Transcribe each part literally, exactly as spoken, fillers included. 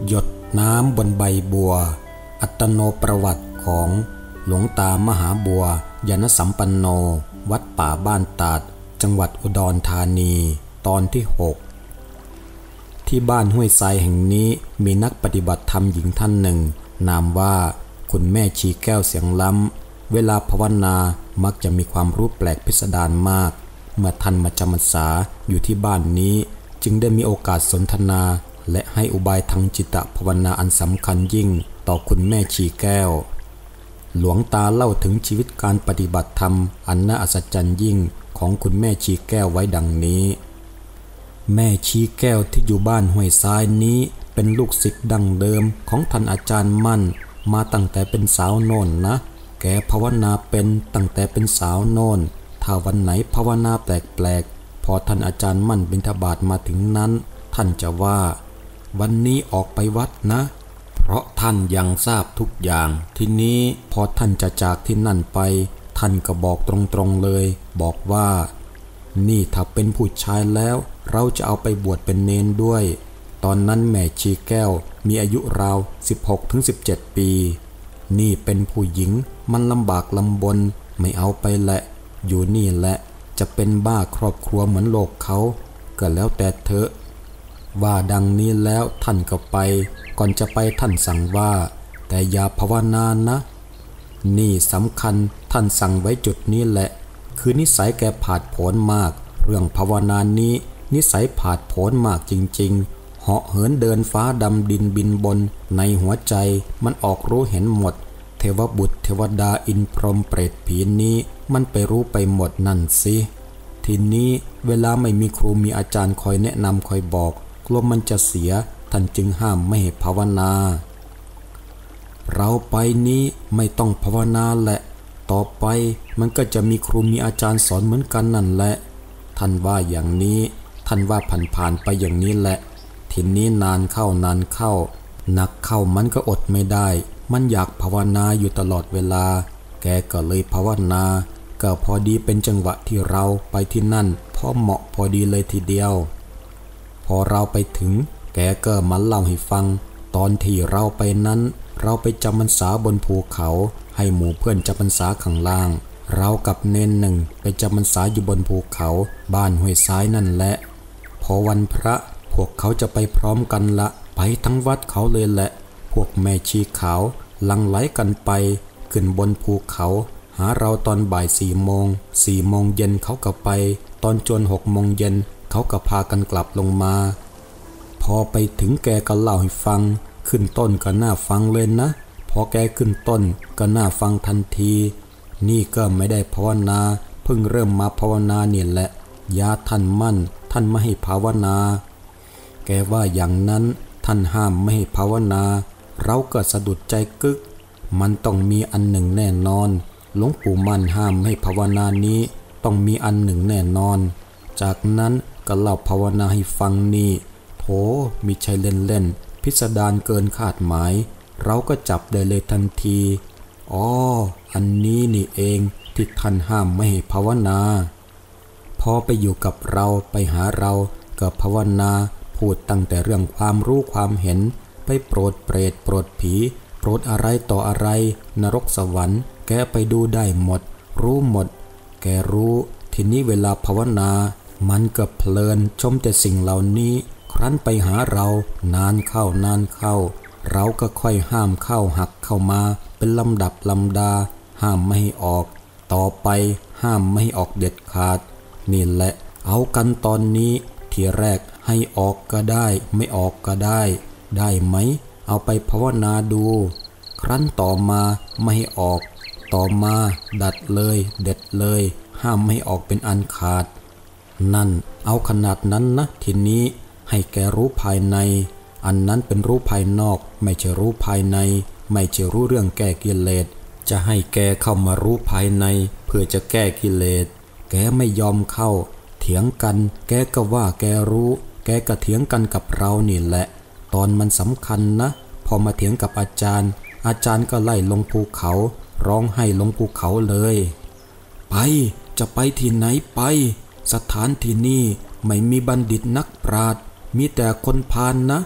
หยดน้ำบนใบบัวอัตโนประวัติของหลวงตามหาบัวยานสัมปันโนวัดป่าบ้านตาดจังหวัดอุดรธานีตอนที่หกที่บ้านห้วยทรายแห่งนี้มีนักปฏิบัติธรรมหญิงท่านหนึ่งนามว่าคุณแม่ชีแก้วเสียงล้ำเวลาภาวนามักจะมีความรู้แปลกพิสดารมากเมื่อท่านมาจำพรรษาอยู่ที่บ้านนี้จึงได้มีโอกาสสนทนาและให้อุบายทางจิตภาวนาอันสำคัญยิ่งต่อคุณแม่ชีแก้วหลวงตาเล่าถึงชีวิตการปฏิบัติธรรมอันน่าอัศจรรย์ยิ่งของคุณแม่ชีแก้วไว้ดังนี้แม่ชีแก้วที่อยู่บ้านห้วยทรายนี้เป็นลูกศิษย์ดั้งเดิมของท่านอาจารย์มั่นมาตั้งแต่เป็นสาวโน่นนะแกภาวนาเป็นตั้งแต่เป็นสาวโน่นถ้าวันไหนภาวนาแปลกๆพอท่านอาจารย์มั่นบิณฑบาตมาถึงนั้นท่านจะว่าวันนี้ออกไปวัดนะเพราะท่านยังทราบทุกอย่างทีนี้พอท่านจะจากที่นั่นไปท่านก็บอกตรงๆเลยบอกว่านี่ถ้าเป็นผู้ชายแล้วเราจะเอาไปบวชเป็นเณรด้วยตอนนั้นแม่ชีแก้วมีอายุราว สิบหกถึงสิบเจ็ด ปีนี่เป็นผู้หญิงมันลำบากลำบนไม่เอาไปแหละอยู่นี่แหละจะเป็นบ้าครอบครัวเหมือนโลกเขาก็แล้วแต่เธอว่าดังนี้แล้วท่านก็ไปก่อนจะไปท่านสั่งว่าแต่อย่าภาวนานะนี่สำคัญท่านสั่งไว้จุดนี้แหละคือนิสัยแกผาดโผนมากเรื่องภาวนานี้นิสัยผาดโผนมากจริงๆเหาะเหินเดินฟ้าดำดินบินบนในหัวใจมันออกรู้เห็นหมดเทวบุตรเทวดาอินพรหมเปรตผีนี้มันไปรู้ไปหมดนั่นสิทีนี้เวลาไม่มีครูมีอาจารย์คอยแนะนำคอยบอกกลัวมันจะเสียท่านจึงห้ามไม่ให้ภาวนาเราไปนี้ไม่ต้องภาวนาแหละต่อไปมันก็จะมีครูมีอาจารย์สอนเหมือนกันนั่นแหละท่านว่าอย่างนี้ท่านว่าผ่านๆไปอย่างนี้แหละทีนี้นานเข้านานเข้าหนักเข้ามันก็อดไม่ได้มันอยากภาวนาอยู่ตลอดเวลาแกก็เลยภาวนาก็พอดีเป็นจังหวะที่เราไปที่นั่นพอเหมาะพอดีเลยทีเดียวพอเราไปถึงแกก็มาเล่าให้ฟังตอนที่เราไปนั้นเราไปจำพรรษาบนภูเขาให้หมู่เพื่อนจำพรรษาข้างล่างเรากับเนนหนึ่งไปจำพรรษาอยู่บนภูเขาบ้านห้วยซ้ายนั่นแหละพอวันพระพวกเขาจะไปพร้อมกันละไปทั้งวัดเขาเลยแหละพวกแม่ชีขาวลังไหลกันไปขึ้นบนภูเขาหาเราตอนบ่ายสี่โมงสี่โมงเย็นเขาก็ไปตอนจวนหกโมงเย็นเขาก็พากันกลับลงมาพอไปถึงแกก็เล่าให้ฟังขึ้นต้นก็น่าฟังเลยนะพอแกขึ้นต้นก็น่าฟังทันทีนี่ก็ไม่ได้ภาวนาเพิ่งเริ่มมาภาวนาเนี่ยแหละยาท่านมั่นท่านไม่ให้ภาวนาแกว่าอย่างนั้นท่านห้ามไม่ให้ภาวนาเราก็สะดุดใจกึกมันต้องมีอันหนึ่งแน่นอนหลวงปู่มั่นห้ามให้ภาวนานี้ต้องมีอันหนึ่งแน่นอนจากนั้นก็เล่าภาวนาให้ฟังนี่โถมิใช่เล่นๆพิสดารเกินคาดหมายเราก็จับได้เลยทันทีอ๋ออันนี้นี่เองที่ท่านห้ามไม่ให้ภาวนาพอไปอยู่กับเราไปหาเราก็ภาวนาพูดตั้งแต่เรื่องความรู้ความเห็นไปโปรดเปรตโปรดผีโปรดอะไรต่ออะไรนรกสวรรค์แกไปดูได้หมดรู้หมดแกรู้ทีนี้เวลาภาวนามันก็เพลินชมแต่สิ่งเหล่านี้ครั้นไปหาเรานานเข้านานเข้าเราก็ค่อยห้ามเข้าหักเข้ามาเป็นลำดับลำดาห้ามไม่ให้ออกต่อไปห้ามไม่ให้ออกเด็ดขาดนี่แหละเอากันตอนนี้ทีแรกให้ออกก็ได้ไม่ออกก็ได้ได้ไหมเอาไปภาวนาดูครั้นต่อมาไม่ให้ออกต่อมาดัดเลยเด็ดเลยห้ามไม่ให้ออกเป็นอันขาดนั่นเอาขนาดนั้นนะทีนี้ให้แกรู้ภายในอันนั้นเป็นรู้ภายนอกไม่ใช่รู้ภายในไม่ใช่รู้เรื่องแก้กิเลสจะให้แกเข้ามารู้ภายในเพื่อจะแก้กิเลสแกไม่ยอมเข้าเถียงกันแกก็ว่าแกรู้แกก็เถียงกันกับเรานี่แหละตอนมันสำคัญนะพอมาเถียงกับอาจารย์อาจารย์ก็ไล่ลงภูเขาร้องไห้ลงภูเขาเลยไปจะไปที่ไหนไปสถานที่นี้ไม่มีบัณฑิตนักปราชญ์มีแต่คนพาลนะ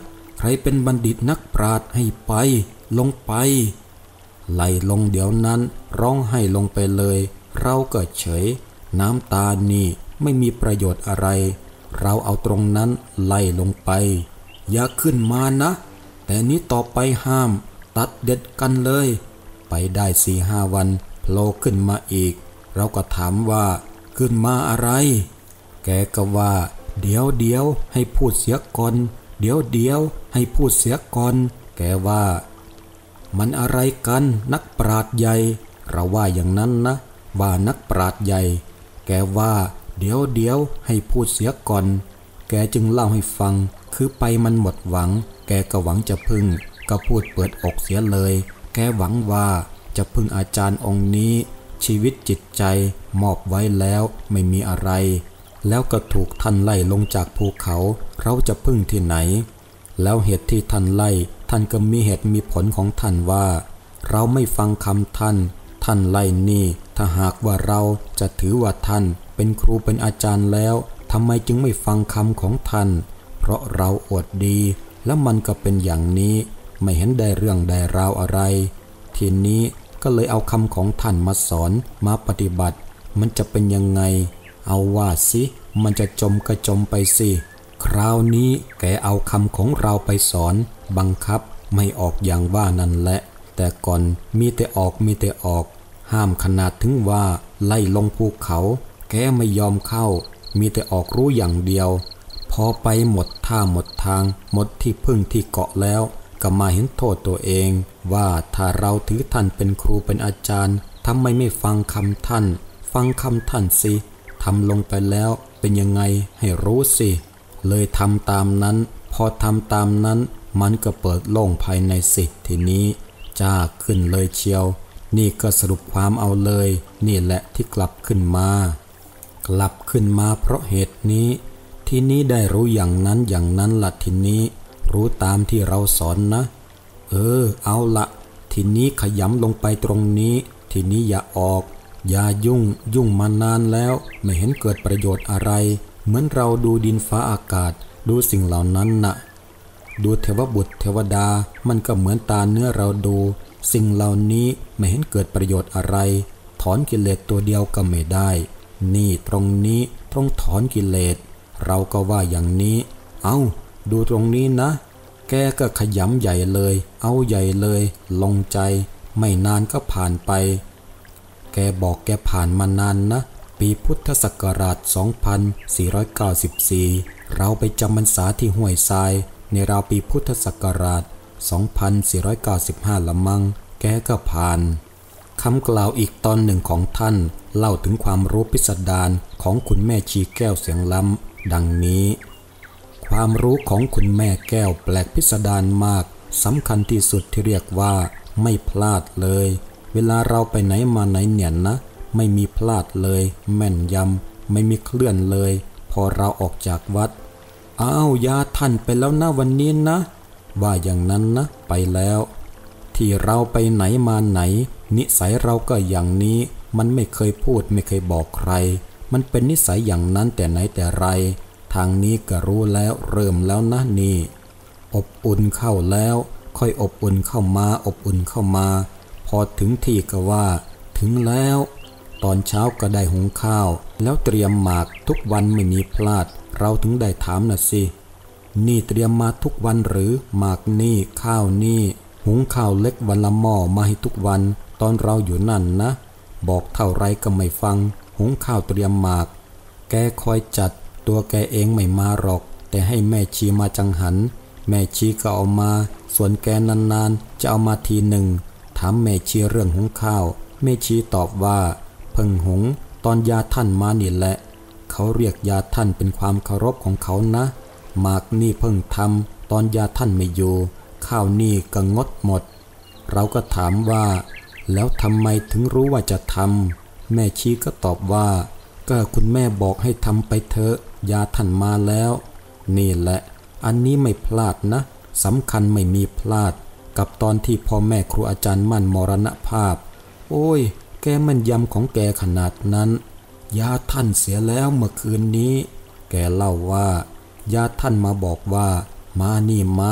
รเป็นบัณฑิตนักปราชญ์ให้ไปลงไปไล่ลงเดี๋ยวนั้นร้องให้ลงไปเลยเราก็เฉยน้ำตานี่ไม่มีประโยชน์อะไรเราเอาตรงนั้นไล่ลงไปอย่าขึ้นมานะแต่นี้ต่อไปห้ามตัดเด็ดกันเลยไปได้สี่ห้าวันโผล่ขึ้นมาอีกเราก็ถามว่าขึ้นมาอะไรแกก็ว่าเดี๋ยวเดี๋ยวให้พูดเสียก่อนเดี๋ยวเดี๋ยวให้พูดเสียก่อนแกว่ามันอะไรกันนักปราชญ์ใหญ่เราว่าอย่างนั้นนะว่านักปราชญ์ใหญ่แกว่าเดี๋ยวเดี๋ยวให้พูดเสียก่อนแกจึงเล่าให้ฟังคือไปมันหมดหวังแกก็หวังจะพึ่งก็พูดเปิดอกเสียเลยแกหวังว่าจะพึ่งอาจารย์องค์นี้ชีวิตจิตใจมอบไว้แล้วไม่มีอะไรแล้วก็ถูกท่านไล่ลงจากภูเขาเราจะพึ่งที่ไหนแล้วเหตุที่ท่านไล่ท่านก็มีเหตุมีผลของท่านว่าเราไม่ฟังคำท่านท่านไล่นี่ถ้าหากว่าเราจะถือว่าท่านเป็นครูเป็นอาจารย์แล้วทำไมจึงไม่ฟังคำของท่านเพราะเราอวดดีแล้วมันก็เป็นอย่างนี้ไม่เห็นได้เรื่องได้ราวอะไรทีนี้ก็เลยเอาคำของท่านมาสอนมาปฏิบัติมันจะเป็นยังไงเอาว่าสิมันจะจมก็จมไปสิคราวนี้แกเอาคำของเราไปสอนบังคับไม่ออกอย่างว่านั่นแหละแต่ก่อนมีแต่ออกมีแต่ออกห้ามขนาดถึงว่าไล่ลงภูเขาแกไม่ยอมเข้ามีแต่ออกรู้อย่างเดียวพอไปหมดท่าหมดทางหมดที่พึ่งที่เกาะแล้วก็มาเห็นโทษตัวเองว่าถ้าเราถือท่านเป็นครูเป็นอาจารย์ทำไมไม่ฟังคำท่านฟังคำท่านสิทำลงไปแล้วเป็นยังไงให้รู้สิเลยทำตามนั้นพอทำตามนั้นมันก็เปิดโล่งภายในสิทีนี้จ้าขึ้นเลยเชียวนี่ก็สรุปความเอาเลยนี่แหละที่กลับขึ้นมากลับขึ้นมาเพราะเหตุนี้ทีนี้ได้รู้อย่างนั้นอย่างนั้นละทีนี้รู้ตามที่เราสอนนะเออเอาละทีนี้ขยำลงไปตรงนี้ทีนี้อย่าออกอย่ายุ่งยุ่งมานานแล้วไม่เห็นเกิดประโยชน์อะไรเหมือนเราดูดินฟ้าอากาศดูสิ่งเหล่านั้นน่ะดูเทวบุตรเทวดามันก็เหมือนตาเนื้อเราดูสิ่งเหล่านี้ไม่เห็นเกิดประโยชน์อะไรถอนกิเลสตัวเดียวก็ไม่ได้นี่ตรงนี้ตรงถอนกิเลสเราก็ว่าอย่างนี้เอ้าดูตรงนี้นะแกก็ขยำใหญ่เลยเอาใหญ่เลยลงใจไม่นานก็ผ่านไปแกบอกแกผ่านมานานนะปีพุทธศักราชสองพันสี่ร้อยเก้าสิบสี่เราไปจำพรรษาที่ห้วยทรายในราวปีพุทธศักราชสองพันสี่ร้อยเก้าสิบห้าละมังแกก็ผ่านคำกล่าวอีกตอนหนึ่งของท่านเล่าถึงความรู้พิสดารของคุณแม่ชีแก้วเสียงล้ำดังนี้ความรู้ของคุณแม่แก้วแปลกพิสดารมากสำคัญที่สุดที่เรียกว่าไม่พลาดเลยเวลาเราไปไหนมาไหนเนี่ยนะไม่มีพลาดเลยแม่นยำไม่มีเคลื่อนเลยพอเราออกจากวัดอ้าวยาท่านไปแล้วนะวันนี้นะว่าอย่างนั้นนะไปแล้วที่เราไปไหนมาไหนนิสัยเราก็อย่างนี้มันไม่เคยพูดไม่เคยบอกใครมันเป็นนิสัยอย่างนั้นแต่ไหนแต่ไรทางนี้ก็รู้แล้วเริ่มแล้วนะนี่อบอุ่นเข้าแล้วค่อยอบอุ่นเข้ามาอบอุ่นเข้ามาพอถึงที่ก็ว่าถึงแล้วตอนเช้าก็ได้หุงข้าวแล้วเตรียมหมากทุกวันไม่มีพลาดเราถึงได้ถามน่ะสินี่เตรียมมาทุกวันหรือหมากนี่ข้าวนี่หุงข้าวเล็กวันละหม้อมาให้ทุกวันตอนเราอยู่นั่นนะบอกเท่าไรก็ไม่ฟังหุงข้าวเตรียมหมากแกคอยจัดตัวแกเองไม่มาหรอกแต่ให้แม่ชีมาจังหันแม่ชีก็เอามาส่วนแกนานๆจะเอามาทีหนึ่งถามแม่ชีเรื่องหุงข้าวแม่ชีตอบว่าเพิ่งหุงตอนยาท่านมานี่แหละเขาเรียกยาท่านเป็นความเคารพของเขานะหมากนี่เพิ่งทำตอนยาท่านไม่อยู่ข้าวนี่ก็งดหมดเราก็ถามว่าแล้วทำไมถึงรู้ว่าจะทำแม่ชีก็ตอบว่าก็คุณแม่บอกให้ทำไปเถอะยาท่านมาแล้วนี่แหละอันนี้ไม่พลาดนะสำคัญไม่มีพลาดกับตอนที่พ่อแม่ครูอาจารย์มั่นมรณภาพโอ้ยแกมันยำของแกขนาดนั้นยาท่านเสียแล้วเมื่อคืนนี้แกเล่าว่ายาท่านมาบอกว่ามานี่มาไป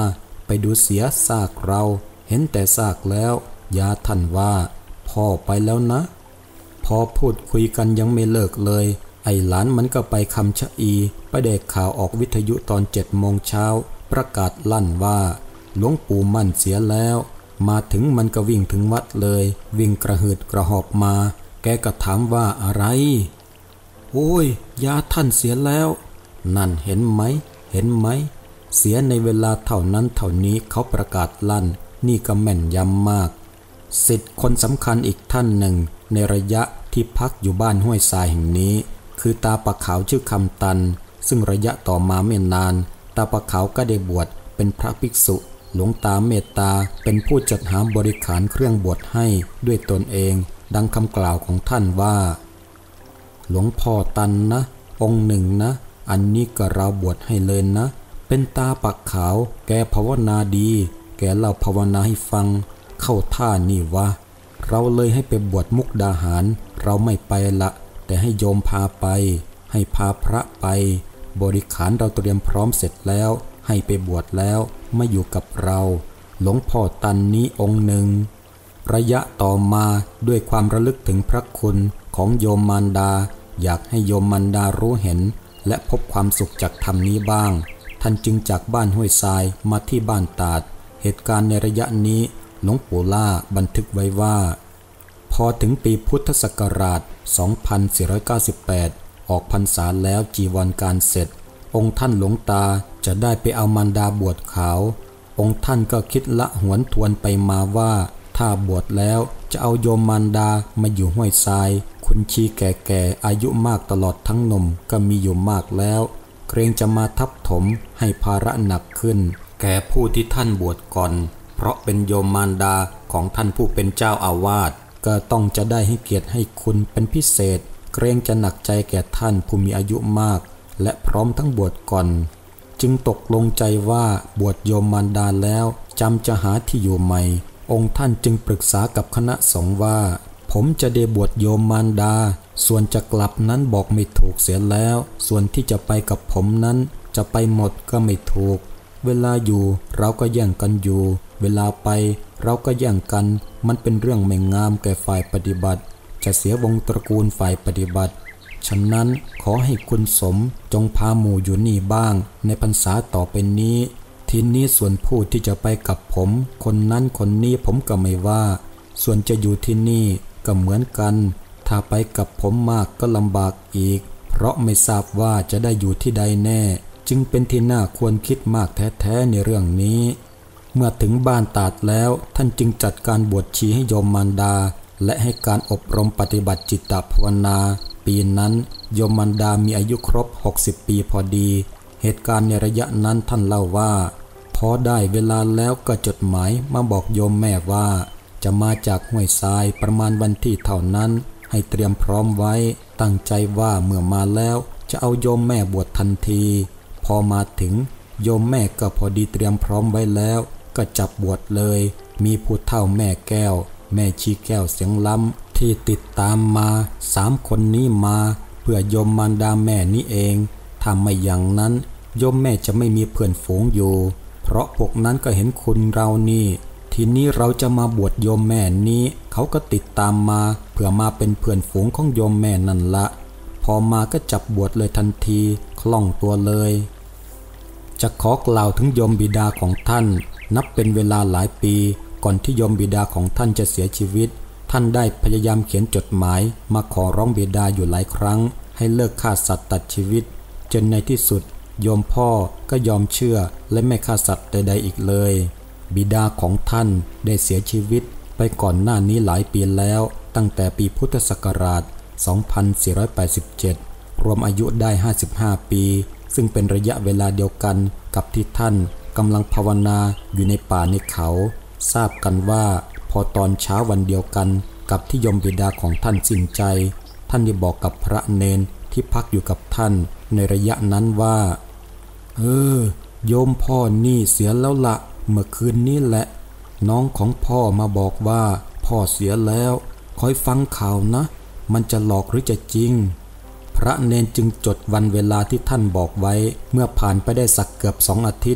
ดูเสียซากเราเห็นแต่ซากแล้วยาท่านว่าพ่อไปแล้วนะพอพูดคุยกันยังไม่เลิกเลยไอ้หลานมันก็ไปคำชะอีไปได้ข่าวออกวิทยุตอนเจ็ดโมงเช้าประกาศลั่นว่าหลวงปู่มั่นเสียแล้วมาถึงมันก็วิ่งถึงวัดเลยวิ่งกระหืดกระหอบมาแกก็ถามว่าอะไรโอ้ยยาท่านเสียแล้วนั่นเห็นไหมเห็นไหมเสียในเวลาเท่านั้นเท่านี้เขาประกาศลั่นนี่ก็แม่นยำมากศิษย์คนสำคัญอีกท่านหนึ่งในระยะที่พักอยู่บ้านห้วยทรายแห่งนี้คือตาปะขาวชื่อคำตันซึ่งระยะต่อมาไม่นานตาปะขาวก็ได้บวชเป็นพระภิกษุหลวงตาเมตตาเป็นผู้จัดหาบริขารเครื่องบวชให้ด้วยตนเองดังคำกล่าวของท่านว่าหลวงพ่อตันนะองค์หนึ่งนะอันนี้ก็เราบวชให้เลยนะเป็นตาปะขาวแกภาวนาดีแกเล่าภาวนาให้ฟังเข้าท่านี่วะเราเลยให้ไปบวชมุกดาหารเราไม่ไปละแต่ให้โยมพาไปให้พาพระไปบริขารเราเตรียมพร้อมเสร็จแล้วให้ไปบวชแล้วมาอยู่กับเราหลวงพ่อตันนี้องค์หนึ่งระยะต่อมาด้วยความระลึกถึงพระคุณของโยมมารดาอยากให้โยมมารดารู้เห็นและพบความสุขจากธรรมนี้บ้างท่านจึงจากบ้านห้วยทรายมาที่บ้านตาดเหตุการณ์ในระยะนี้หลวงปู่ล่าบันทึกไว้ว่าพอถึงปีพุทธศักราช สองพันสี่ร้อยเก้าสิบแปด ออกพรรษาแล้วจีวรการเสร็จองค์ท่านหลวงตาจะได้ไปเอามารดาบวชขาวองค์ท่านก็คิดละหวนทวนไปมาว่าถ้าบวชแล้วจะเอาโยมมารดามาอยู่ห้วยทรายคุณชีแก่ๆอายุมากตลอดทั้งหนุ่มก็มีอยู่มากแล้วเกรงจะมาทับถมให้ภาระหนักขึ้นแก่ผู้ที่ท่านบวชก่อนเพราะเป็นโยมมารดาของท่านผู้เป็นเจ้าอาวาสก็ต้องจะได้ให้เกียรติให้คุณเป็นพิเศษเกรงจะหนักใจแก่ท่านผู้มีอายุมากและพร้อมทั้งบวชก่อนจึงตกลงใจว่าบวชโยมมารดาแล้วจำจะหาที่อยู่ใหม่องค์ท่านจึงปรึกษากับคณะสงฆ์ว่าผมจะได้บวชโยมมารดาส่วนจะกลับนั้นบอกไม่ถูกเสียแล้วส่วนที่จะไปกับผมนั้นจะไปหมดก็ไม่ถูกเวลาอยู่เราก็แย่งกันอยู่เวลาไปเราก็แย่งกันมันเป็นเรื่องไม่งามแก่ฝ่ายปฏิบัติจะเสียวงตระกูลฝ่ายปฏิบัติฉะนั้นขอให้คุณสมจงพาหมู่อยู่นี่บ้างในพรรษาต่อไปนี้ทีนี้ส่วนผู้ที่จะไปกับผมคนนั้นคนนี้ผมก็ไม่ว่าส่วนจะอยู่ที่นี่ก็เหมือนกันถ้าไปกับผมมากก็ลำบากอีกเพราะไม่ทราบว่าจะได้อยู่ที่ใดแน่จึงเป็นที่น่าควรคิดมากแท้ๆในเรื่องนี้เมื่อถึงบ้านตาดแล้วท่านจึงจัดการบวชชีให้โยมมารดาและให้การอบรมปฏิบัติจิตภาวนาปีนั้นโยมมารดามีอายุครบหกสิบปีพอดีเหตุการณ์ในระยะนั้นท่านเล่าว่าพอได้เวลาแล้วก็จดหมายมาบอกโยมแม่ว่าจะมาจากห้วยทรายประมาณวันที่เท่านั้นให้เตรียมพร้อมไว้ตั้งใจว่าเมื่อมาแล้วจะเอาโยมแม่บวชทันทีพอมาถึงโยมแม่ก็พอดีเตรียมพร้อมไว้แล้วก็จับบวชเลยมีผู้เฒ่าแม่แก้วแม่ชีแก้วเสียงล้ำที่ติดตามมาสามคนนี้มาเพื่อโยมมารดาแม่นี้เองถ้าไม่อย่างนั้นโยมแม่จะไม่มีเพื่อนฝูงอยู่เพราะพวกนั้นก็เห็นคุณเรานี่ทีนี้เราจะมาบวชโยมแม่นี้เขาก็ติดตามมาเพื่อมาเป็นเพื่อนฝูงของโยมแม่นั่นละพอมาก็จับบวชเลยทันทีคล่องตัวเลยจะขอกล่าวถึงโยมบิดาของท่านนับเป็นเวลาหลายปีก่อนที่โยมบิดาของท่านจะเสียชีวิตท่านได้พยายามเขียนจดหมายมาขอร้องบิดาอยู่หลายครั้งให้เลิกฆ่าสัตว์ตัดชีวิตจนในที่สุดโยมพ่อก็ยอมเชื่อและไม่ฆ่าสัตว์ใดๆอีกเลยบิดาของท่านได้เสียชีวิตไปก่อนหน้านี้หลายปีแล้วตั้งแต่ปีพุทธศักราช สองพันสี่ร้อยแปดสิบเจ็ด รวมอายุได้ห้าสิบห้าปีซึ่งเป็นระยะเวลาเดียวกันกับที่ท่านกำลังภาวนาอยู่ในป่าในเขาทราบกันว่าพอตอนเช้าวันเดียวกันกับที่โยมบิดาของท่านสิ้นใจท่านได้บอกกับพระเนนที่พักอยู่กับท่านในระยะนั้นว่าเออโยมพ่อนี่เสียแล้วละเมื่อคืนนี้แหละน้องของพ่อมาบอกว่าพ่อเสียแล้วคอยฟังข่าวนะมันจะหลอกหรือจะจริงพระเนนจึงจดวันเวลาที่ท่านบอกไว้เมื่อผ่านไปได้สักเกือบสองอาทิตย์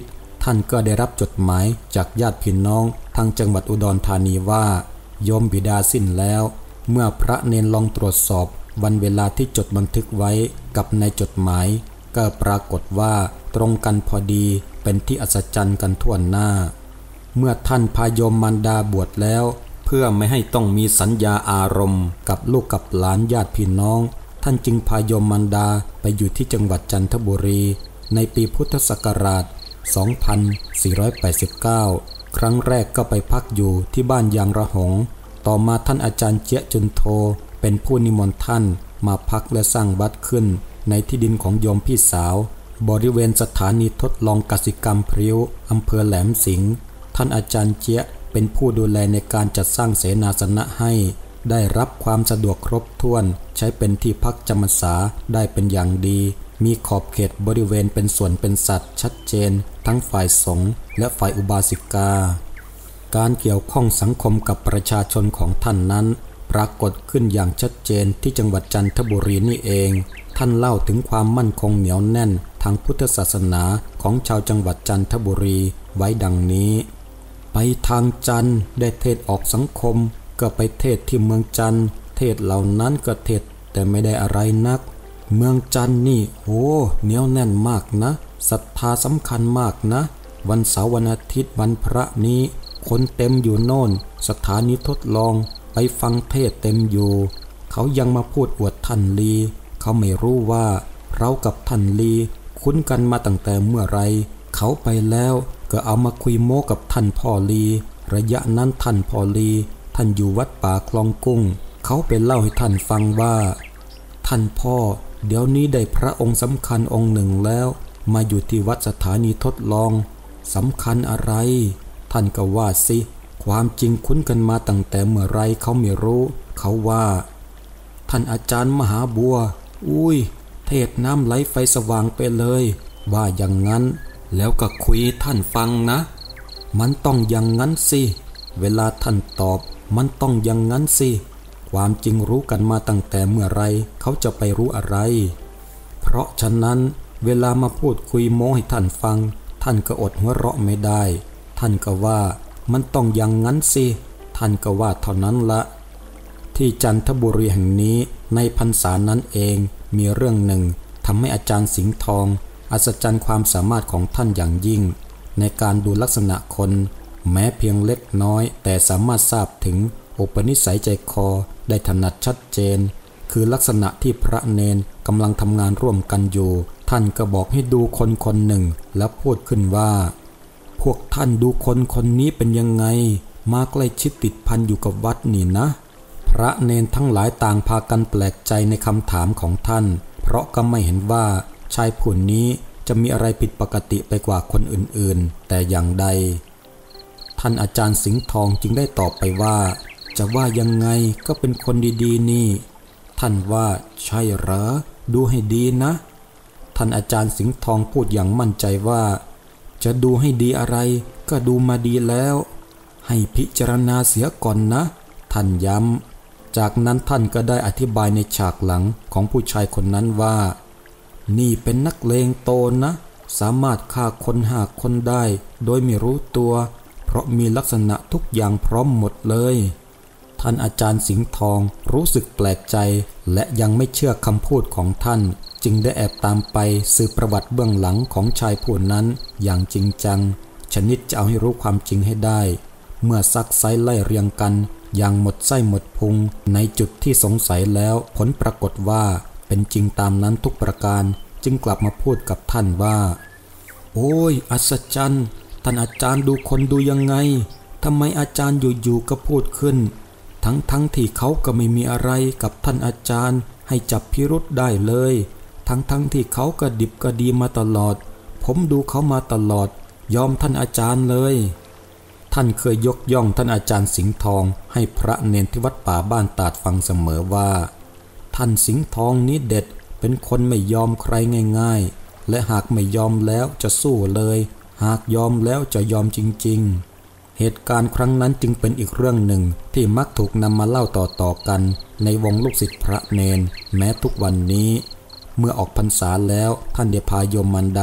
ท่านก็ได้รับจดหมายจากญาติพี่น้องทางจังหวัดอุดรธานีว่าโยมบิดาสิ้นแล้วเมื่อพระเนนลองตรวจสอบวันเวลาที่จดบันทึกไว้กับในจดหมายก็ปรากฏว่าตรงกันพอดีเป็นที่อัศจรรย์กันทั่วหน้าเมื่อท่านพาโยมมารดาบวชแล้วเพื่อไม่ให้ต้องมีสัญญาอารมณ์กับลูกกับหลานญาติพี่น้องท่านจึงพาโยมมารดาไปอยู่ที่จังหวัดจันทบุรีในปีพุทธศักราชสองพันสี่ร้อยแปดสิบเก้าครั้งแรกก็ไปพักอยู่ที่บ้านยางระหงต่อมาท่านอาจารย์เจี๊ยจุนโทเป็นผู้นิมนต์ท่านมาพักและสร้างวัดขึ้นในที่ดินของโยมพี่สาวบริเวณสถานีทดลองกสิกรรมพริ้วอำเภอแหลมสิงห์ท่านอาจารย์เจี๊ยเป็นผู้ดูแลในการจัดสร้างเสนาสนะให้ได้รับความสะดวกครบถ้วนใช้เป็นที่พักจำพรรษาได้เป็นอย่างดีมีขอบเขตบริเวณเป็นส่วนเป็นสัตว์ชัดเจนทั้งฝ่ายสงฆ์และฝ่ายอุบาสิกาการเกี่ยวข้องสังคมกับประชาชนของท่านนั้นปรากฏขึ้นอย่างชัดเจนที่จังหวัดจันทบุรีนี่เองท่านเล่าถึงความมั่นคงเหนียวแน่นทางพุทธศาสนาของชาวจังหวัดจันทบุรีไว้ดังนี้ไปทางจันทร์ได้เทศออกสังคมก็ไปเทศที่เมืองจันทร์เทศเหล่านั้นก็เทศแต่ไม่ได้อะไรนักเมืองจันทร์นี่โอ้เหนียวแน่นมากนะศรัทธาสำคัญมากนะวันเสาร์วันอาทิตย์วันพระนี้คนเต็มอยู่โน่นสถานีทดลองไปฟังเทศเต็มอยู่เขายังมาพูดอวดท่านลีเขาไม่รู้ว่าเรากับท่านลีคุ้นกันมาตั้งแต่เมื่อไรเขาไปแล้วก็เอามาคุยโม้กับท่านพ่อลีระยะนั้นท่านพ่อลีท่านอยู่วัดป่าคลองกุ้งเขาไปเล่าให้ท่านฟังว่าท่านพ่อเดี๋ยวนี้ได้พระองค์สำคัญองค์หนึ่งแล้วมาอยู่ที่วัดสถานีทดลองสำคัญอะไรท่านก็ว่าสิความจริงคุ้นกันมาตั้งแต่เมื่อไรเขาไม่รู้เขาว่าท่านอาจารย์มหาบัวอุ้ยเทศน้ำไหลไฟสว่างไปเลยว่าอย่างนั้นแล้วก็คุยท่านฟังนะมันต้องอย่างนั้นสิเวลาท่านตอบมันต้องอย่างนั้นสิความจริงรู้กันมาตั้งแต่เมื่อไรเขาจะไปรู้อะไรเพราะฉะนั้นเวลามาพูดคุยโม้ให้ท่านฟังท่านก็อดหัวเราะไม่ได้ท่านก็ว่ามันต้องอย่างนั้นสิท่านก็ว่าเท่านั้นละที่จันทบุรีแห่งนี้ในพรรษานั้นเองมีเรื่องหนึ่งทำให้อาจารย์สิงห์ทองอัศจรรย์ความสามารถของท่านอย่างยิ่งในการดูลักษณะคนแม้เพียงเล็กน้อยแต่สามารถทราบถึงอุปนิสัยใจคอได้ถนัดชัดเจนคือลักษณะที่พระเนนกำลังทำงานร่วมกันอยู่ท่านก็บอกให้ดูคนคนหนึ่งแล้วพูดขึ้นว่าพวกท่านดูคนคนนี้เป็นยังไงมาใกล้ชิดติดพันอยู่กับวัดนี่นะพระเนนทั้งหลายต่างพากันแปลกใจในคำถามของท่านเพราะก็ไม่เห็นว่าชายผู้นี้จะมีอะไรผิดปกติไปกว่าคนอื่นๆแต่อย่างใดท่านอาจารย์สิงห์ทองจึงได้ตอบไปว่าจะว่ายังไงก็เป็นคนดีๆนี่ท่านว่าใช่เหรอดูให้ดีนะท่านอาจารย์สิงห์ทองพูดอย่างมั่นใจว่าจะดูให้ดีอะไรก็ดูมาดีแล้วให้พิจารณาเสียก่อนนะท่านย้ำจากนั้นท่านก็ได้อธิบายในฉากหลังของผู้ชายคนนั้นว่านี่เป็นนักเลงโตนะสามารถฆ่าคนห้าคนได้โดยไม่รู้ตัวเพราะมีลักษณะทุกอย่างพร้อมหมดเลยท่านอาจารย์สิงห์ทองรู้สึกแปลกใจและยังไม่เชื่อคำพูดของท่านจึงได้แอบตามไปสืบประวัติเบื้องหลังของชายผู้นั้นอย่างจริงจังชนิดจะเอาให้รู้ความจริงให้ได้เมื่อซักไซไล่เรียงกันอย่างหมดไส้หมดพุงในจุดที่สงสัยแล้วผลปรากฏว่าเป็นจริงตามนั้นทุกประการจึงกลับมาพูดกับท่านว่าโอ้ยอัศจรรย์ท่านอาจารย์ดูคนดูยังไงทำไมอาจารย์อยู่ๆก็พูดขึ้นทั้งๆ ท, ที่เขาก็ไม่มีอะไรกับท่านอาจารย์ให้จับพิรุธได้เลยทั้งๆ ท, ที่เขาก็ดิบก็ดีมาตลอดผมดูเขามาตลอดยอมท่านอาจารย์เลยท่านเคยยกย่องท่านอาจารย์สิงห์ทองให้พระเนนที่วัดป่าบ้านตาดฟังเสมอว่าท่านสิงห์ทองนี้เด็ดเป็นคนไม่ยอมใครง่ายๆและหากไม่ยอมแล้วจะสู้เลยหากยอมแล้วจะยอมจริงๆเหตุการณ์ครั้งนั้นจึงเป็นอีกเรื่องหนึ่งที่มักถูกนำมาเล่าต่อๆกันในวงลูกศิษย์พระเนนแม้ทุกวันนี้เมื่อออกพรรษาแล้วท่านได้พาโยมมารดา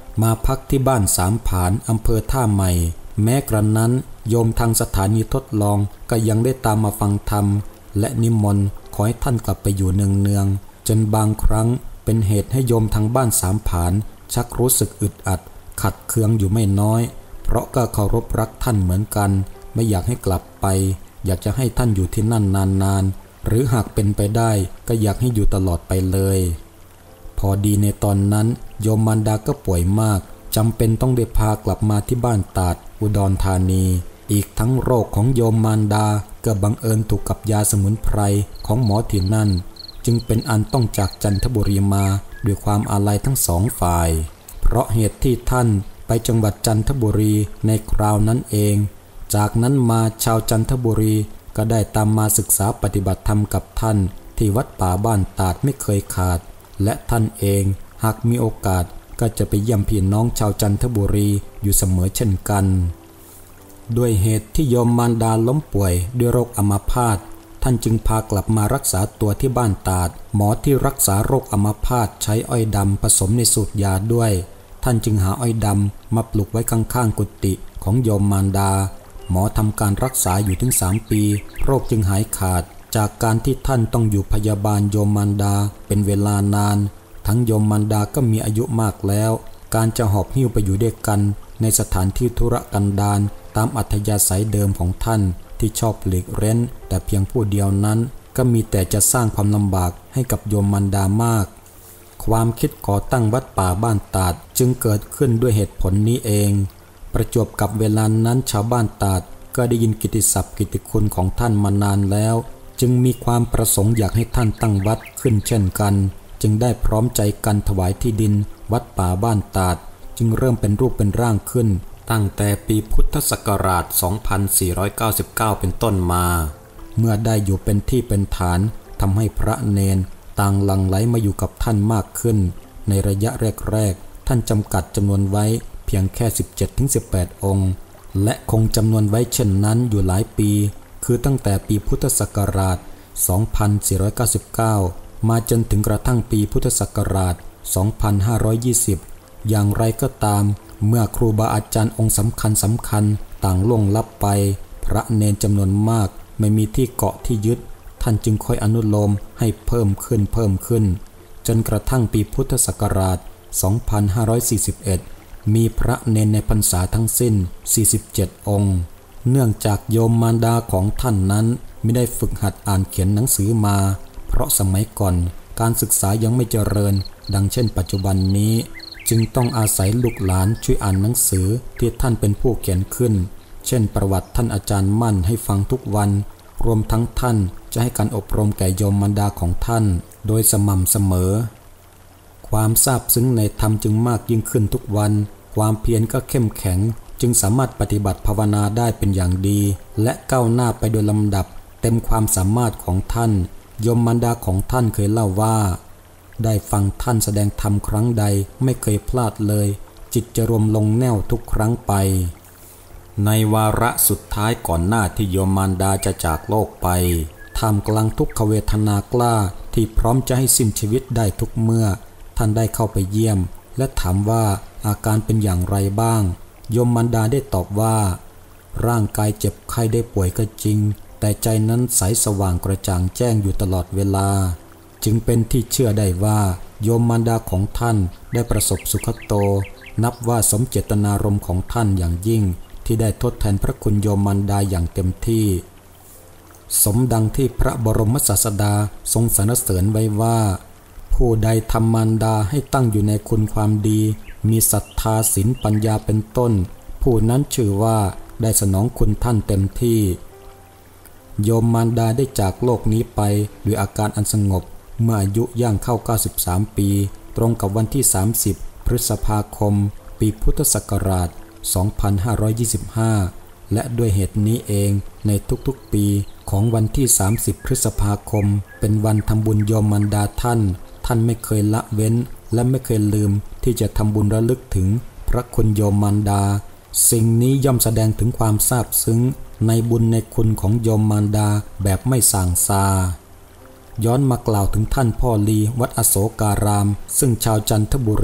มาพักที่บ้านสามผานอำเภอท่าใหม่แม้กระนั้นโยมทางสถานีทดลองก็ยังได้ตามมาฟังธรรมและนิมนต์ขอให้ท่านกลับไปอยู่เนืองๆจนบางครั้งเป็นเหตุให้โยมทางบ้านสามผานชักรู้สึกอึดอัดขัดเคืองอยู่ไม่น้อยเพราะก็เคารพรักท่านเหมือนกันไม่อยากให้กลับไปอยากจะให้ท่านอยู่ที่นั่นนานๆหรือหากเป็นไปได้ก็อยากให้อยู่ตลอดไปเลยพอดีในตอนนั้นโยมมารดาก็ป่วยมากจำเป็นต้องได้พากลับมาที่บ้านตาดอุดรธานีอีกทั้งโรคของโยมมารดาก็บังเอิญถูกกับยาสมุนไพรของหมอที่นั่นจึงเป็นอันต้องจากจันทบุรีมาด้วยความอาลัยทั้งสองฝ่ายเพราะเหตุที่ท่านไปจังหวัดจันทบุรีในคราวนั้นเองจากนั้นมาชาวจันทบุรีก็ได้ตามมาศึกษาปฏิบัติธรรมกับท่านที่วัดป่าบ้านตาดไม่เคยขาดและท่านเองหากมีโอกาสก็จะไปเยี่ยมพี่น้องชาวจันทบุรีอยู่เสมอเช่นกันด้วยเหตุที่โยมมารดาล้มป่วยด้วยโรคอัมพาตท่านจึงพากลับมารักษาตัวที่บ้านตาดหมอที่รักษาโรคอัมพาตใช้อ้อยดำผสมในสูตรยาด้วยท่านจึงหาอ้อยดำมาปลูกไว้ข้างๆกุฏิของโยมมารดาหมอทำการรักษาอยู่ถึงสามปีโรคจึงหายขาดจากการที่ท่านต้องอยู่พยาบาลโยมมารดาเป็นเวลานานทั้งโยมมารดาก็มีอายุมากแล้วการจะหอบหิ้วไปอยู่ด้วยกันในสถานที่ธุรกันดารตามอัธยาศัยเดิมของท่านที่ชอบหลีกเร้นแต่เพียงผู้เดียวนั้นก็มีแต่จะสร้างความลำบากให้กับโยมมารดามากความคิดก่อตั้งวัดป่าบ้านตาดจึงเกิดขึ้นด้วยเหตุผลนี้เองประจวบกับเวลานั้นชาวบ้านตาดก็ได้ยินกิตติศัพท์กิตติคุณของท่านมานานแล้วจึงมีความประสงค์อยากให้ท่านตั้งวัดขึ้นเช่นกันจึงได้พร้อมใจกันถวายที่ดินวัดป่าบ้านตาดจึงเริ่มเป็นรูปเป็นร่างขึ้นตั้งแต่ปีพุทธศักราช สองพันสี่ร้อยเก้าสิบเก้า เป็นต้นมาเมื่อได้อยู่เป็นที่เป็นฐานทำให้พระเณรต่างหลั่งไหลมาอยู่กับท่านมากขึ้นในระยะแรกๆท่านจำกัดจำนวนไว้เพียงแค่ สิบเจ็ดถึงสิบแปด องค์และคงจำนวนไว้เช่นนั้นอยู่หลายปีคือตั้งแต่ปีพุทธศักราช สองพันสี่ร้อยเก้าสิบเก้า มาจนถึงกระทั่งปีพุทธศักราช สองพันห้าร้อยยี่สิบ อย่างไรก็ตามเมื่อครูบาอาจารย์องค์สำคัญสำคัญต่างล่วงลับไปพระเณรจำนวนมากไม่มีที่เกาะที่ยึดท่านจึงค่อยอนุโลมให้เพิ่มขึ้นเพิ่มขึ้นจนกระทั่งปีพุทธศักราช สองพันห้าร้อยสี่สิบเอ็ด มีพระเณรในพรรษาทั้งสิ้น สี่สิบเจ็ด องค์เนื่องจากโยมมารดาของท่านนั้นไม่ได้ฝึกหัดอ่านเขียนหนังสือมาเพราะสมัยก่อนการศึกษายังไม่เจริญดังเช่นปัจจุบันนี้จึงต้องอาศัยลูกหลานช่วยอ่านหนังสือที่ท่านเป็นผู้เขียนขึ้นเช่นประวัติท่านอาจารย์มั่นให้ฟังทุกวันรวมทั้งท่านจะให้การอบรมแก่โยมมารดาของท่านโดยสม่ำเสมอความซาบซึ้งในธรรมจึงมากยิ่งขึ้นทุกวันความเพียรก็เข้มแข็งจึงสามารถปฏิบัติภาวนาได้เป็นอย่างดีและก้าวหน้าไปโดยลำดับเต็มความสามารถของท่านโยมมารดาของท่านเคยเล่าว่าได้ฟังท่านแสดงธรรมครั้งใดไม่เคยพลาดเลยจิตจะรวมลงแน่วทุกครั้งไปในวาระสุดท้ายก่อนหน้าที่โยมมารดาจะจากโลกไปท่ามกลางทุกขเวทนากล้าที่พร้อมจะให้สิ้นชีวิตได้ทุกเมื่อท่านได้เข้าไปเยี่ยมและถามว่าอาการเป็นอย่างไรบ้างโยมมารดาได้ตอบว่าร่างกายเจ็บไข้ได้ป่วยก็จริงแต่ใจนั้นใสสว่างกระจ่างแจ้งอยู่ตลอดเวลาจึงเป็นที่เชื่อได้ว่าโยมมารดาของท่านได้ประสบสุขโตนับว่าสมเจตนารมณ์ของท่านอย่างยิ่งที่ได้ทดแทนพระคุณโยมมารดาอย่างเต็มที่สมดังที่พระบรมศาสดาทรงสรรเสริญไว้ว่าผู้ใดทำมารดาให้ตั้งอยู่ในคุณความดีมีศรัทธาศีลปัญญาเป็นต้นผู้นั้นชื่อว่าได้สนองคุณท่านเต็มที่โยมมารดาได้จากโลกนี้ไปด้วยอาการอันสงบเมื่ออายุย่างเข้าเก้าสิบสามปีตรงกับวันที่สามสิบพฤษภาคมปีพุทธศักราช สองพันห้าร้อยยี่สิบห้า และด้วยเหตุนี้เองในทุกๆปีของวันที่สามสิบพฤษภาคมเป็นวันทำบุญโยมมารดาท่านท่านไม่เคยละเว้นและไม่เคยลืมที่จะทำบุญระลึกถึงพระคุณโยมมารดาสิ่งนี้ย่อมแสดงถึงความซาบซึ้งในบุญในคุณของโยมมารดาแบบไม่ส่างซาย้อนมากล่าวถึงท่านพ่อลีวัดอโศการามซึ่งชาวจันทบุรี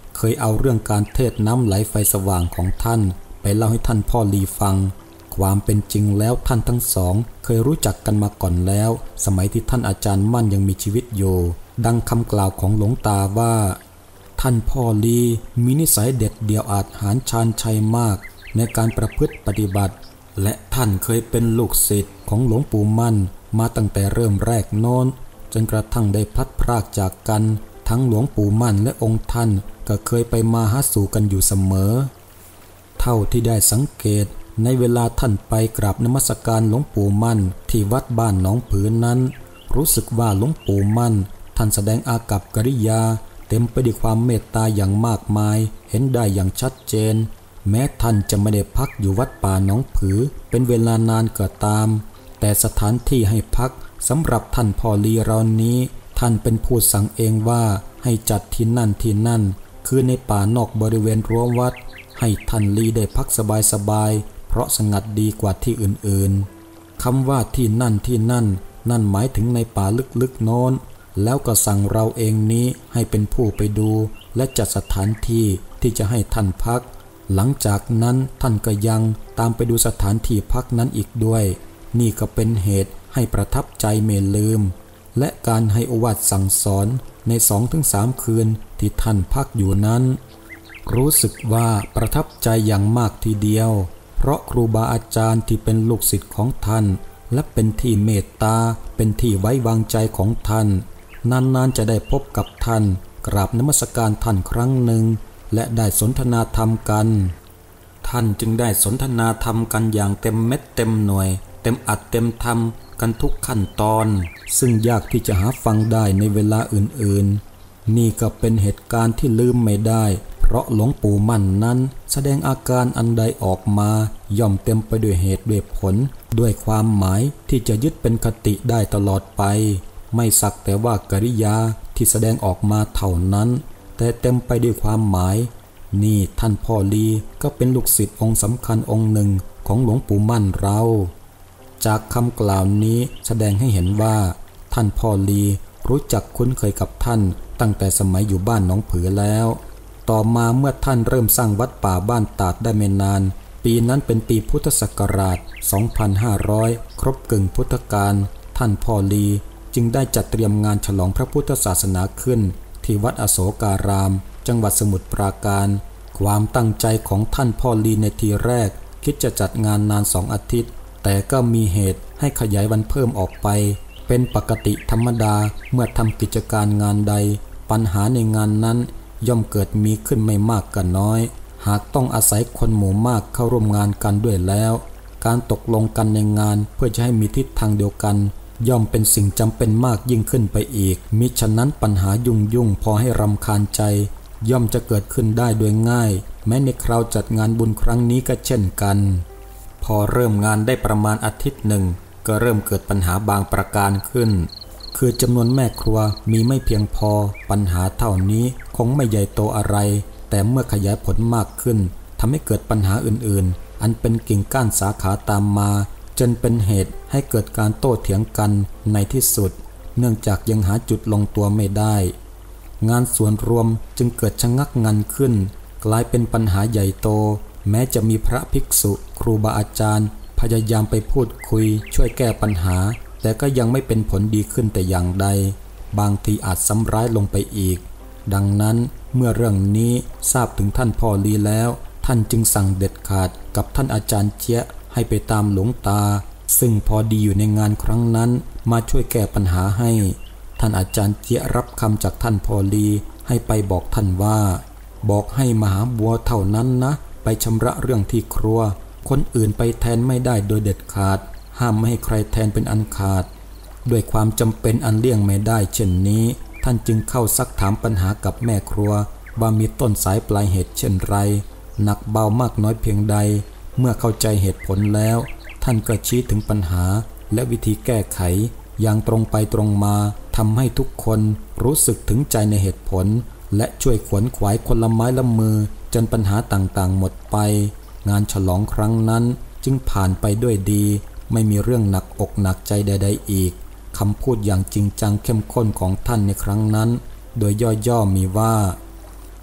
เคยเอาเรื่องการเทศน้ำไหลไฟสว่างของท่านไปเล่าให้ท่านพ่อลีฟังความเป็นจริงแล้วท่านทั้งสองเคยรู้จักกันมาก่อนแล้วสมัยที่ท่านอาจารย์มั่นยังมีชีวิตอยู่ดังคำกล่าวของหลวงตาว่าท่านพ่อลีมีนิสัยเด็ดเดี่ยวอาจหาญชาญชัยมากในการประพฤติปฏิบัติและท่านเคยเป็นลูกศิษย์ของหลวงปู่มั่นมาตั้งแต่เริ่มแรกโน้นจนกระทั่งได้พลัดพรากจากกันทั้งหลวงปู่มั่นและองค์ท่านก็เคยไปมาหาสู่กันอยู่เสมอเท่าที่ได้สังเกตในเวลาท่านไปกราบนมัสการหลวงปู่มั่นที่วัดบ้านหนองผือนั้นรู้สึกว่าหลวงปู่มั่นท่านแสดงอากัปกิริยาเต็มไปด้วยความเมตตาอย่างมากมายเห็นได้อย่างชัดเจนแม้ท่านจะไม่ได้พักอยู่วัดป่าหนองผือเป็นเวลานานก็ตามแต่สถานที่ให้พักสำหรับท่านพ่อลีเรานี้ท่านเป็นผู้สั่งเองว่าให้จัดที่นั่นที่นั่นคือในป่านอกบริเวณรั้ววัดให้ท่านลีได้พักสบายๆเพราะสงัดดีกว่าที่อื่นๆคำว่าที่นั่นที่นั่นนั่นหมายถึงในป่าลึกๆโน้นแล้วก็สั่งเราเองนี้ให้เป็นผู้ไปดูและจัดสถานที่ที่จะให้ท่านพักหลังจากนั้นท่านก็ยังตามไปดูสถานที่พักนั้นอีกด้วยนี่ก็เป็นเหตุให้ประทับใจไม่ลืมและการให้โอวาทสั่งสอนใน สองถึงสาม คืนที่ท่านพักอยู่นั้นรู้สึกว่าประทับใจอย่างมากทีเดียวเพราะครูบาอาจารย์ที่เป็นลูกศิษย์ของท่านและเป็นที่เมตตาเป็นที่ไว้วางใจของท่านนานๆจะได้พบกับท่านกราบนมัสการท่านครั้งหนึ่งและได้สนทนาธรรมกันท่านจึงได้สนทนาธรรมกันอย่างเต็มเม็ดเต็มหน่วยเต็มอัดเต็มทำกันทุกขั้นตอนซึ่งยากที่จะหาฟังได้ในเวลาอื่นๆนี่ก็เป็นเหตุการณ์ที่ลืมไม่ได้เพราะหลวงปู่มั่นนั้นแสดงอาการอันใดออกมาย่อมเต็มไปด้วยเหตุด้วยผลด้วยความหมายที่จะยึดเป็นคติได้ตลอดไปไม่สักแต่ว่ากริยาที่แสดงออกมาเท่านั้นแต่เต็มไปด้วยความหมายนี่ท่านพ่อลีก็เป็นลูกศิษย์องค์สำคัญองค์หนึ่งของหลวงปู่มั่นเราจากคำกล่าวนี้แสดงให้เห็นว่าท่านพ่อลีรู้จักคุ้นเคยกับท่านตั้งแต่สมัยอยู่บ้านหนองผือแล้วต่อมาเมื่อท่านเริ่มสร้างวัดป่าบ้านตาดได้ไม่นานปีนั้นเป็นปีพุทธศักราช สองพันห้าร้อย ครบกึ่งพุทธกาลท่านพ่อลีจึงได้จัดเตรียมงานฉลองพระพุทธศาสนาขึ้นที่วัดอโศการามจังหวัดสมุทรปราการความตั้งใจของท่านพ่อลีในทีแรกคิดจะจัดงานนานสองอาทิตย์แต่ก็มีเหตุให้ขยายวันเพิ่มออกไปเป็นปกติธรรมดาเมื่อทำกิจการงานใดปัญหาในงานนั้นย่อมเกิดมีขึ้นไม่มากก็น้อยหากต้องอาศัยคนหมู่มากเข้าร่วมงานกันด้วยแล้วการตกลงกันในงานเพื่อจะให้มีทิศทางเดียวกันย่อมเป็นสิ่งจำเป็นมากยิ่งขึ้นไปอีกมิฉะนั้นปัญหายุ่งยุ่งพอให้รำคาญใจย่อมจะเกิดขึ้นได้โดยง่ายแม้ในคราวจัดงานบุญครั้งนี้ก็เช่นกันพอเริ่มงานได้ประมาณอาทิตย์หนึ่งก็เริ่มเกิดปัญหาบางประการขึ้นคือจำนวนแม่ครัวมีไม่เพียงพอปัญหาเท่านี้คงไม่ใหญ่โตอะไรแต่เมื่อขยายผลมากขึ้นทำให้เกิดปัญหาอื่นๆอันเป็นกิ่งก้านสาขาตามมาจนเป็นเหตุให้เกิดการโต้เถียงกันในที่สุดเนื่องจากยังหาจุดลงตัวไม่ได้งานส่วนรวมจึงเกิดชะงักงันขึ้นกลายเป็นปัญหาใหญ่โตแม้จะมีพระภิกษุครูบาอาจารย์พยายามไปพูดคุยช่วยแก้ปัญหาแต่ก็ยังไม่เป็นผลดีขึ้นแต่อย่างใดบางทีอาจซ้ำร้ายลงไปอีกดังนั้นเมื่อเรื่องนี้ทราบถึงท่านพ่อลีแล้วท่านจึงสั่งเด็ดขาดกับท่านอาจารย์เจี๊ยให้ไปตามหลวงตาซึ่งพอดีอยู่ในงานครั้งนั้นมาช่วยแก้ปัญหาให้ท่านอาจารย์เจี๊ยรับคำจากท่านพ่อลีให้ไปบอกท่านว่าบอกให้มหาบัวเท่านั้นนะไปชำระเรื่องที่ครัวคนอื่นไปแทนไม่ได้โดยเด็ดขาดห้ามไม่ให้ใครแทนเป็นอันขาดด้วยความจำเป็นอันเลี่ยงไม่ได้เช่นนี้ท่านจึงเข้าซักถามปัญหากับแม่ครัวว่ามีต้นสายปลายเหตุเช่นไรหนักเบามากน้อยเพียงใดเมื่อเข้าใจเหตุผลแล้วท่านก็ชี้ถึงปัญหาและวิธีแก้ไขอย่างตรงไปตรงมาทำให้ทุกคนรู้สึกถึงใจในเหตุผลและช่วยขวนขวายคนละไม้ละมือจนปัญหาต่างๆหมดไปงานฉลองครั้งนั้นจึงผ่านไปด้วยดีไม่มีเรื่องหนักอกหนักใจใดๆอีกคำพูดอย่างจริงจังเข้มข้นของท่านในครั้งนั้นโดยย่อๆมีว่า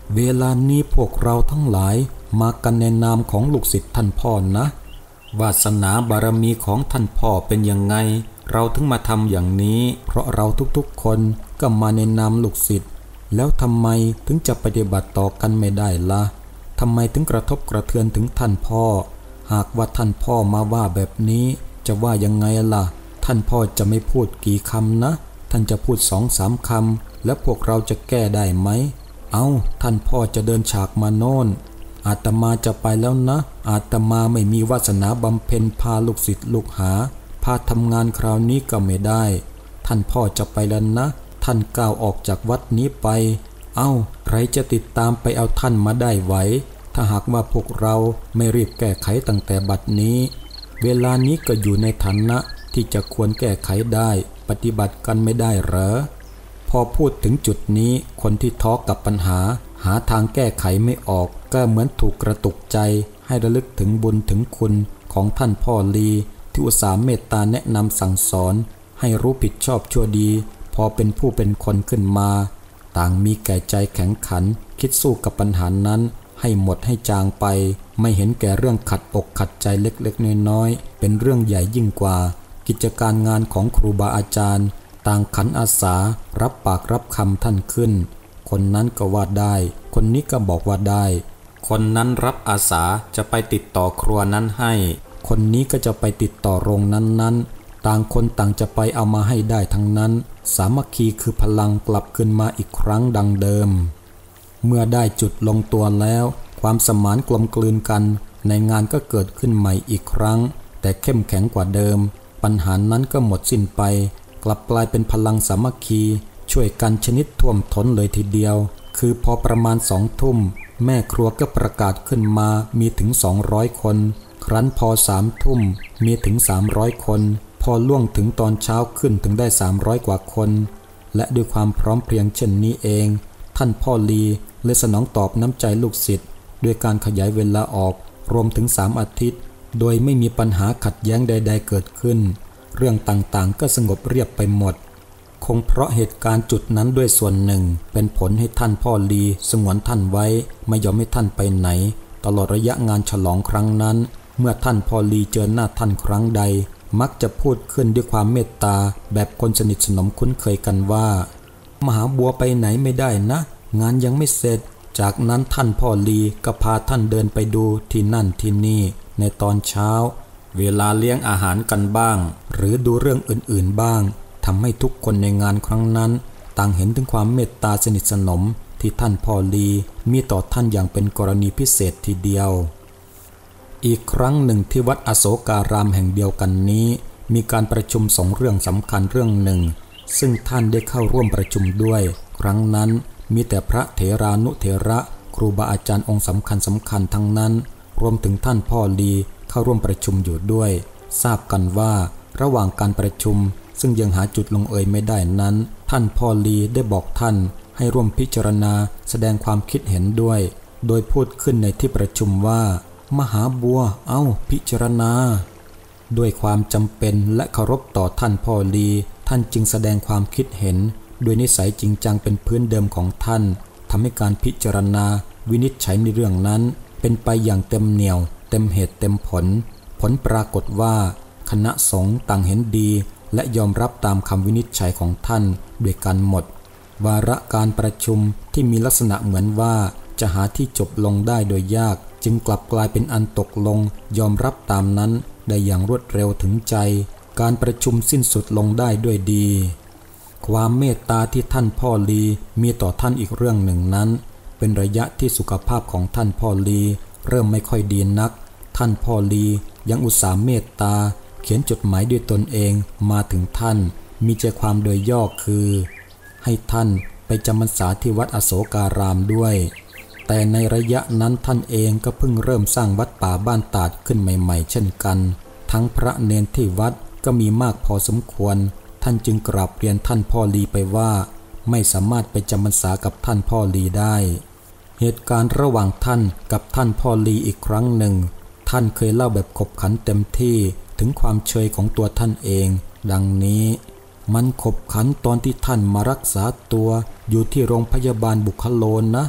เวลานี้พวกเราทั้งหลายมากันในนามของลูกศิษย์ท่านพ่อนะวาสนาบารมีของท่านพ่อเป็นยังไงเราถึงมาทำอย่างนี้เพราะเราทุกๆคนก็มาในนามลูกศิษย์แล้วทำไมถึงจะปฏิบัติต่อกันไม่ได้ล่ะทำไมถึงกระทบกระเทือนถึงท่านพ่อหากว่าท่านพ่อมาว่าแบบนี้จะว่ายังไงล่ะท่านพ่อจะไม่พูดกี่คำนะท่านจะพูดสองสามคำแล้วพวกเราจะแก้ได้ไหมเอาท่านพ่อจะเดินฉากมาโน่นอาตมาจะไปแล้วนะอาตมาไม่มีวาสนาบำเพ็ญพาลูกศิษย์ลูกหาพาทำงานคราวนี้ก็ไม่ได้ท่านพ่อจะไปแล้วนะท่านก้าวออกจากวัดนี้ไปเอ้าใครจะติดตามไปเอาท่านมาได้ไหวถ้าหากว่าพวกเราไม่รีบแก้ไขตั้งแต่บัดนี้เวลานี้ก็อยู่ในฐานะที่จะควรแก้ไขได้ปฏิบัติกันไม่ได้เหรอพอพูดถึงจุดนี้คนที่ท้อกับปัญหาหาทางแก้ไขไม่ออกก็เหมือนถูกกระตุกใจให้ระลึกถึงบุญถึงคุณของท่านพ่อลีที่อุตส่าห์เมตตาแนะนำสั่งสอนให้รู้ผิดชอบชั่วดีพอเป็นผู้เป็นคนขึ้นมาต่างมีแก่ใจแข็งขันคิดสู้กับปัญหานั้นให้หมดให้จางไปไม่เห็นแก่เรื่องขัดอกขัดใจเล็กๆน้อยๆเป็นเรื่องใหญ่ยิ่งกว่ากิจการงานของครูบาอาจารย์ต่างขันอาสารับปากรับคำท่านขึ้นคนนั้นก็ว่าได้คนนี้ก็บอกว่าได้คนนั้นรับอาสาจะไปติดต่อครัวนั้นให้คนนี้ก็จะไปติดต่อโรงนั้นๆต่างคนต่างจะไปเอามาให้ได้ทั้งนั้นสามัคคีคือพลังกลับขึ้นมาอีกครั้งดังเดิมเมื่อได้จุดลงตัวแล้วความสมานกลมกลืนกันในงานก็เกิดขึ้นใหม่อีกครั้งแต่เข้มแข็งกว่าเดิมปัญหานั้นก็หมดสิ้นไปกลับกลายเป็นพลังสามัคคีช่วยกันชนิดท่วมท้นเลยทีเดียวคือพอประมาณสองทุ่มแม่ครัวก็ประกาศขึ้นมามีถึงสองร้อยคนครั้นพอสามทุ่มมีถึงสามร้อยคนพอล่วงถึงตอนเช้าขึ้นถึงได้สามร้อยกว่าคนและด้วยความพร้อมเพรียงเช่นนี้เองท่านพ่อลีเลยสนองตอบน้ำใจลูกศิษย์ด้วยการขยายเวลาออกรวมถึงสามอาทิตย์โดยไม่มีปัญหาขัดแย้งใดๆเกิดขึ้นเรื่องต่างๆก็สงบเรียบไปหมดคงเพราะเหตุการณ์จุดนั้นด้วยส่วนหนึ่งเป็นผลให้ท่านพ่อลีสงวนท่านไว้ไม่ยอมให้ท่านไปไหนตลอดระยะงานฉลองครั้งนั้นเมื่อท่านพ่อลีเจอหน้าท่านครั้งใดมักจะพูดขึ้นด้วยความเมตตาแบบคนสนิทสนมคุ้นเคยกันว่ามหาบัวไปไหนไม่ได้นะงานยังไม่เสร็จจากนั้นท่านพ่อลีก็พาท่านเดินไปดูที่นั่นที่นี่ในตอนเช้าเวลาเลี้ยงอาหารกันบ้างหรือดูเรื่องอื่นๆบ้างทำให้ทุกคนในงานครั้งนั้นต่างเห็นถึงความเมตตาสนิทสนมที่ท่านพ่อลีมีต่อท่านอย่างเป็นกรณีพิเศษทีเดียวอีกครั้งหนึ่งที่วัดอโศการามแห่งเดียวกันนี้มีการประชุมสองเรื่องสำคัญเรื่องหนึ่งซึ่งท่านได้เข้าร่วมประชุมด้วยครั้งนั้นมีแต่พระเถรานุเถระครูบาอาจารย์องค์สำคัญสำคัญทั้งนั้นรวมถึงท่านพ่อลีเข้าร่วมประชุมอยู่ด้วยทราบกันว่าระหว่างการประชุมซึ่งยังหาจุดลงเอยไม่ได้นั้นท่านพ่อลีได้บอกท่านให้ร่วมพิจารณาแสดงความคิดเห็นด้วยโดยพูดขึ้นในที่ประชุมว่ามหาบัวเอ้าพิจารณาด้วยความจำเป็นและเคารพต่อท่านพ่อลีท่านจึงแสดงความคิดเห็นโดยนิสัยจริงจังเป็นพื้นเดิมของท่านทำให้การพิจารณาวินิจฉัยในเรื่องนั้นเป็นไปอย่างเต็มเหนี่ยวเต็มเหตุเต็มผลผลปรากฏว่าคณะสงฆ์ต่างเห็นดีและยอมรับตามคำวินิจฉัยของท่านด้วยกันหมดวาระการประชุมที่มีลักษณะเหมือนว่าจะหาที่จบลงได้โดยยากจึงกลับกลายเป็นอันตกลงยอมรับตามนั้นได้อย่างรวดเร็วถึงใจการประชุมสิ้นสุดลงได้ด้วยดีความเมตตาที่ท่านพ่อลีมีต่อท่านอีกเรื่องหนึ่งนั้นเป็นระยะที่สุขภาพของท่านพ่อลีเริ่มไม่ค่อยดีนักท่านพ่อลียังอุตส่าห์เมตตาเขียนจดหมายด้วยตนเองมาถึงท่านมีใจความโดยย่อคือให้ท่านไปจำพรรษาที่วัดอโศการามด้วยแต่ในระยะนั้นท่านเองก็เพิ่งเริ่มสร้างวัดป่าบ้านตาดขึ้นใหม่ๆเช่นกันทั้งพระเณรที่วัดก็มีมากพอสมควรท่านจึงกราบเรียนท่านพ่อลีไปว่าไม่สามารถไปจำพรรษากับท่านพ่อลีได้เหตุการณ์ระหว่างท่านกับท่านพ่อลีอีกครั้งหนึ่งท่านเคยเล่าแบบขบขันเต็มที่ถึงความเชยของตัวท่านเองดังนี้มันขบขันตอนที่ท่านมารักษาตัวอยู่ที่โรงพยาบาลบุคโลนนะ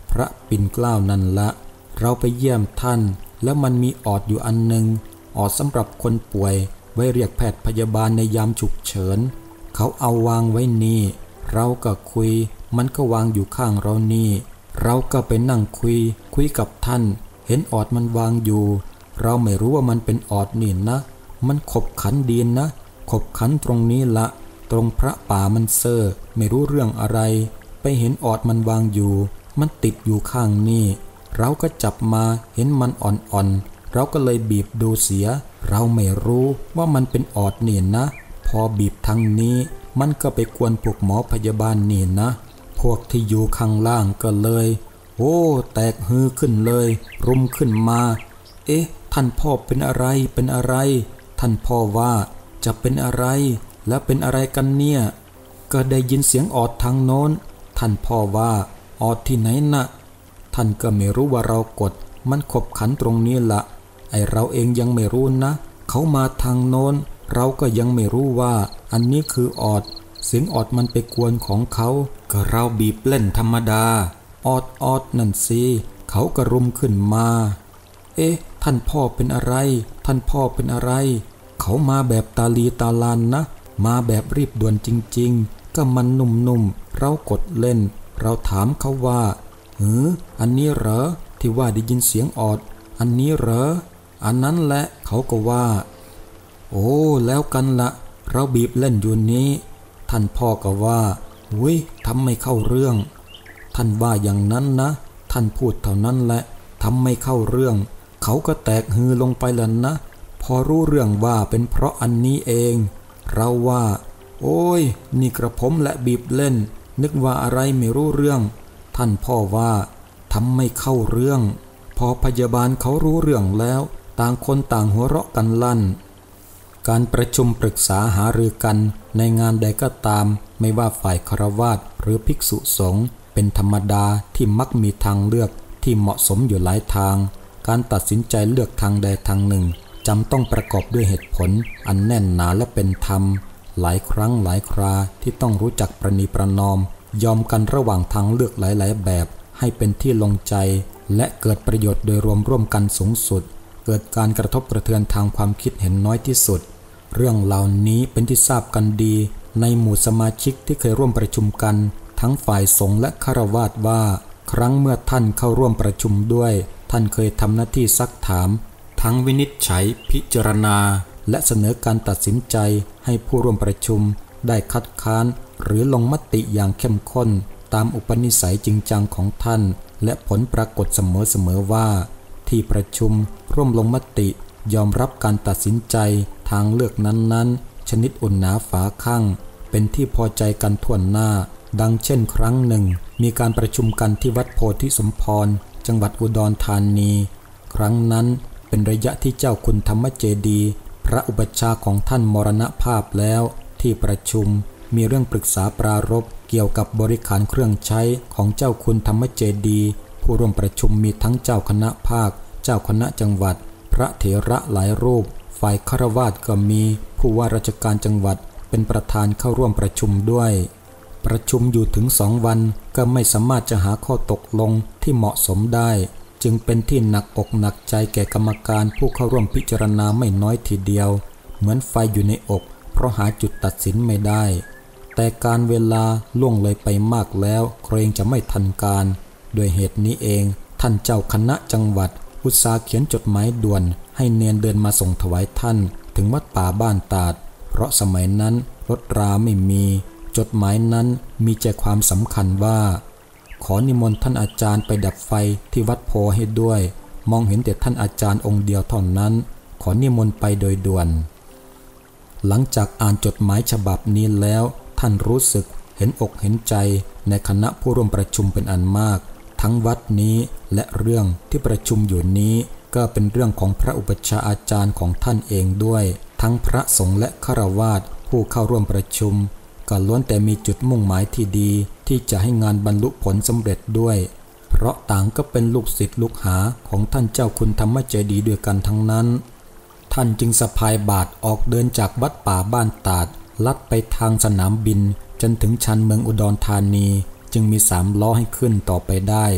พระปิ่นเกล้านั่นละเราไปเยี่ยมท่านแล้วมันมีออดอยู่อันหนึ่งออดสำหรับคนป่วยไว้เรียกแพทย์พยาบาลในยามฉุกเฉินเขาเอาวางไว้นี่เราก็คุยมันก็วางอยู่ข้างเรานี่เราก็ไปนั่งคุยคุยกับท่านเห็นออดมันวางอยู่เราไม่รู้ว่ามันเป็นออดนี่นะมันขบขันดีนนะขบขันตรงนี้ละตรงพระป่ามันเซ่อไม่รู้เรื่องอะไรไปเห็นออดมันวางอยู่มันติดอยู่ข้างนี่เราก็จับมาเห็นมันอ่อนๆเราก็เลยบีบดูเสียเราไม่รู้ว่ามันเป็นออดนี่นะพอบีบทางนี้มันก็ไปกวนพวกหมอพยาบาลนี่นะพวกที่อยู่ข้างล่างก็เลยโอ้แตกฮือขึ้นเลยรุมขึ้นมาเอ๊ะท่านพ่อเป็นอะไรเป็นอะไรท่านพ่อว่าจะเป็นอะไรแล้วเป็นอะไรกันเนี่ยก็ได้ยินเสียงออดทางโน้นท่านพ่อว่าออดที่ไหนนะท่านก็ไม่รู้ว่าเรากดมันขบขันตรงนี้ละไอเราเองยังไม่รู้นะเขามาทางโน้นเราก็ยังไม่รู้ว่าอันนี้คือออดเสียงออดมันไปกวนของเขาก็เราบีบเล่นธรรมดาออดออดนั่นสิเขาก็รุมขึ้นมาเอ๊ะท่านพ่อเป็นอะไรท่านพ่อเป็นอะไรเขามาแบบตาลีตาลานนะมาแบบรีบด่วนจริงๆก็มันนุ่มๆเรากดเล่นเราถามเขาว่าเหืออันนี้เหรอที่ว่าได้ยินเสียงออดอันนี้เหรออันนั้นแหละเขาก็ว่าโอ้แล้วกันละเราบีบเล่นอยู่นี้ท่านพ่อก็ว่าอุ้ยทำไม่เข้าเรื่องท่านว่าอย่างนั้นนะท่านพูดเท่านั้นแหละทำไม่เข้าเรื่องเขาก็แตกฮือลงไปแล้วนะพอรู้เรื่องว่าเป็นเพราะอันนี้เองเราว่าโอ้ยนี่กระผมและบีบเล่นนึกว่าอะไรไม่รู้เรื่องท่านพ่อว่าทำไม่เข้าเรื่องพอพยาบาลเขารู้เรื่องแล้วต่างคนต่างหัวเราะกันลั่นการประชุมปรึกษาหารือกันในงานใดก็ตามไม่ว่าฝ่ายฆราวาสหรือภิกษุสงฆ์เป็นธรรมดาที่มักมีทางเลือกที่เหมาะสมอยู่หลายทางการตัดสินใจเลือกทางใดทางหนึ่งจำต้องประกอบด้วยเหตุผลอันแน่นหนาและเป็นธรรมหลายครั้งหลายคราที่ต้องรู้จักประนีประนอมยอมกันระหว่างทางเลือกหลายๆแบบให้เป็นที่ลงใจและเกิดประโยชน์โดยรวมร่วมกันสูงสุดเกิดการกระทบกระเทือนทางความคิดเห็นน้อยที่สุดเรื่องเหล่านี้เป็นที่ทราบกันดีในหมู่สมาชิกที่เคยร่วมประชุมกันทั้งฝ่ายสงฆ์และฆราวาสว่าครั้งเมื่อท่านเข้าร่วมประชุมด้วยท่านเคยทำหน้าที่ซักถามทั้งวินิจฉัยพิจารณาและเสนอการตัดสินใจให้ผู้ร่วมประชุมได้คัดค้านหรือลงมติอย่างเข้มข้นตามอุปนิสัยจริงจังของท่านและผลปรากฏเสมอๆว่าที่ประชุมร่วมลงมติยอมรับการตัดสินใจทางเลือกนั้นๆชนิดอุ่นหนาฝาข้างเป็นที่พอใจกันทั่วหน้าดังเช่นครั้งหนึ่งมีการประชุมกันที่วัดโพธิสมพรจังหวัดอุดรธานีครั้งนั้นเป็นระยะที่เจ้าคุณธรรมเจดีย์พระอุปัชฌาย์ของท่านมรณภาพแล้วที่ประชุมมีเรื่องปรึกษาปรารภเกี่ยวกับบริขารเครื่องใช้ของเจ้าคุณธรรมเจดีย์ผู้ร่วมประชุมมีทั้งเจ้าคณะภาคเจ้าคณะจังหวัดพระเถระหลายรูปฝ่ายฆราวาสก็มีผู้ว่าราชการจังหวัดเป็นประธานเข้าร่วมประชุมด้วยประชุมอยู่ถึงสองวันก็ไม่สามารถจะหาข้อตกลงที่เหมาะสมได้จึงเป็นที่หนักอกหนักใจแก่กรรมการผู้เข้าร่วมพิจารณาไม่น้อยทีเดียวเหมือนไฟอยู่ในอกเพราะหาจุดตัดสินไม่ได้แต่การเวลาล่วงเลยไปมากแล้วเกรงจะไม่ทันการด้วยเหตุนี้เองท่านเจ้าคณะจังหวัดอุตสาห์เขียนจดหมายด่วนให้เนนเดินมาส่งถวายท่านถึงวัดป่าบ้านตาดเพราะสมัยนั้นรถราไม่มีจดหมายนั้นมีใจความสำคัญว่าขอนิมนต์ท่านอาจารย์ไปดับไฟที่วัดโพให้ด้วยมองเห็นแต่ท่านอาจารย์องค์เดียวเท่านั้นขอนิมนต์ไปโดยด่วนหลังจากอ่านจดหมายฉบับนี้แล้วท่านรู้สึกเห็นอกเห็นใจในคณะผู้ร่วมประชุมเป็นอันมากทั้งวัดนี้และเรื่องที่ประชุมอยู่นี้ก็เป็นเรื่องของพระอุปัชฌาย์อาจารย์ของท่านเองด้วยทั้งพระสงฆ์และฆราวาสผู้เข้าร่วมประชุมก็ล้วนแต่มีจุดมุ่งหมายที่ดีที่จะให้งานบรรลุผลสำเร็จด้วยเพราะต่างก็เป็นลูกศิษย์ลูกหาของท่านเจ้าคุณธรรมเจดีย์ด้วยกันทั้งนั้นท่านจึงสะพายบาตรออกเดินจากวัดป่าบ้านตาดลัดไปทางสนามบินจนถึงชานเมืองอุดรธานีจึงมีสามล้อให้ขึ้นต่อไปได้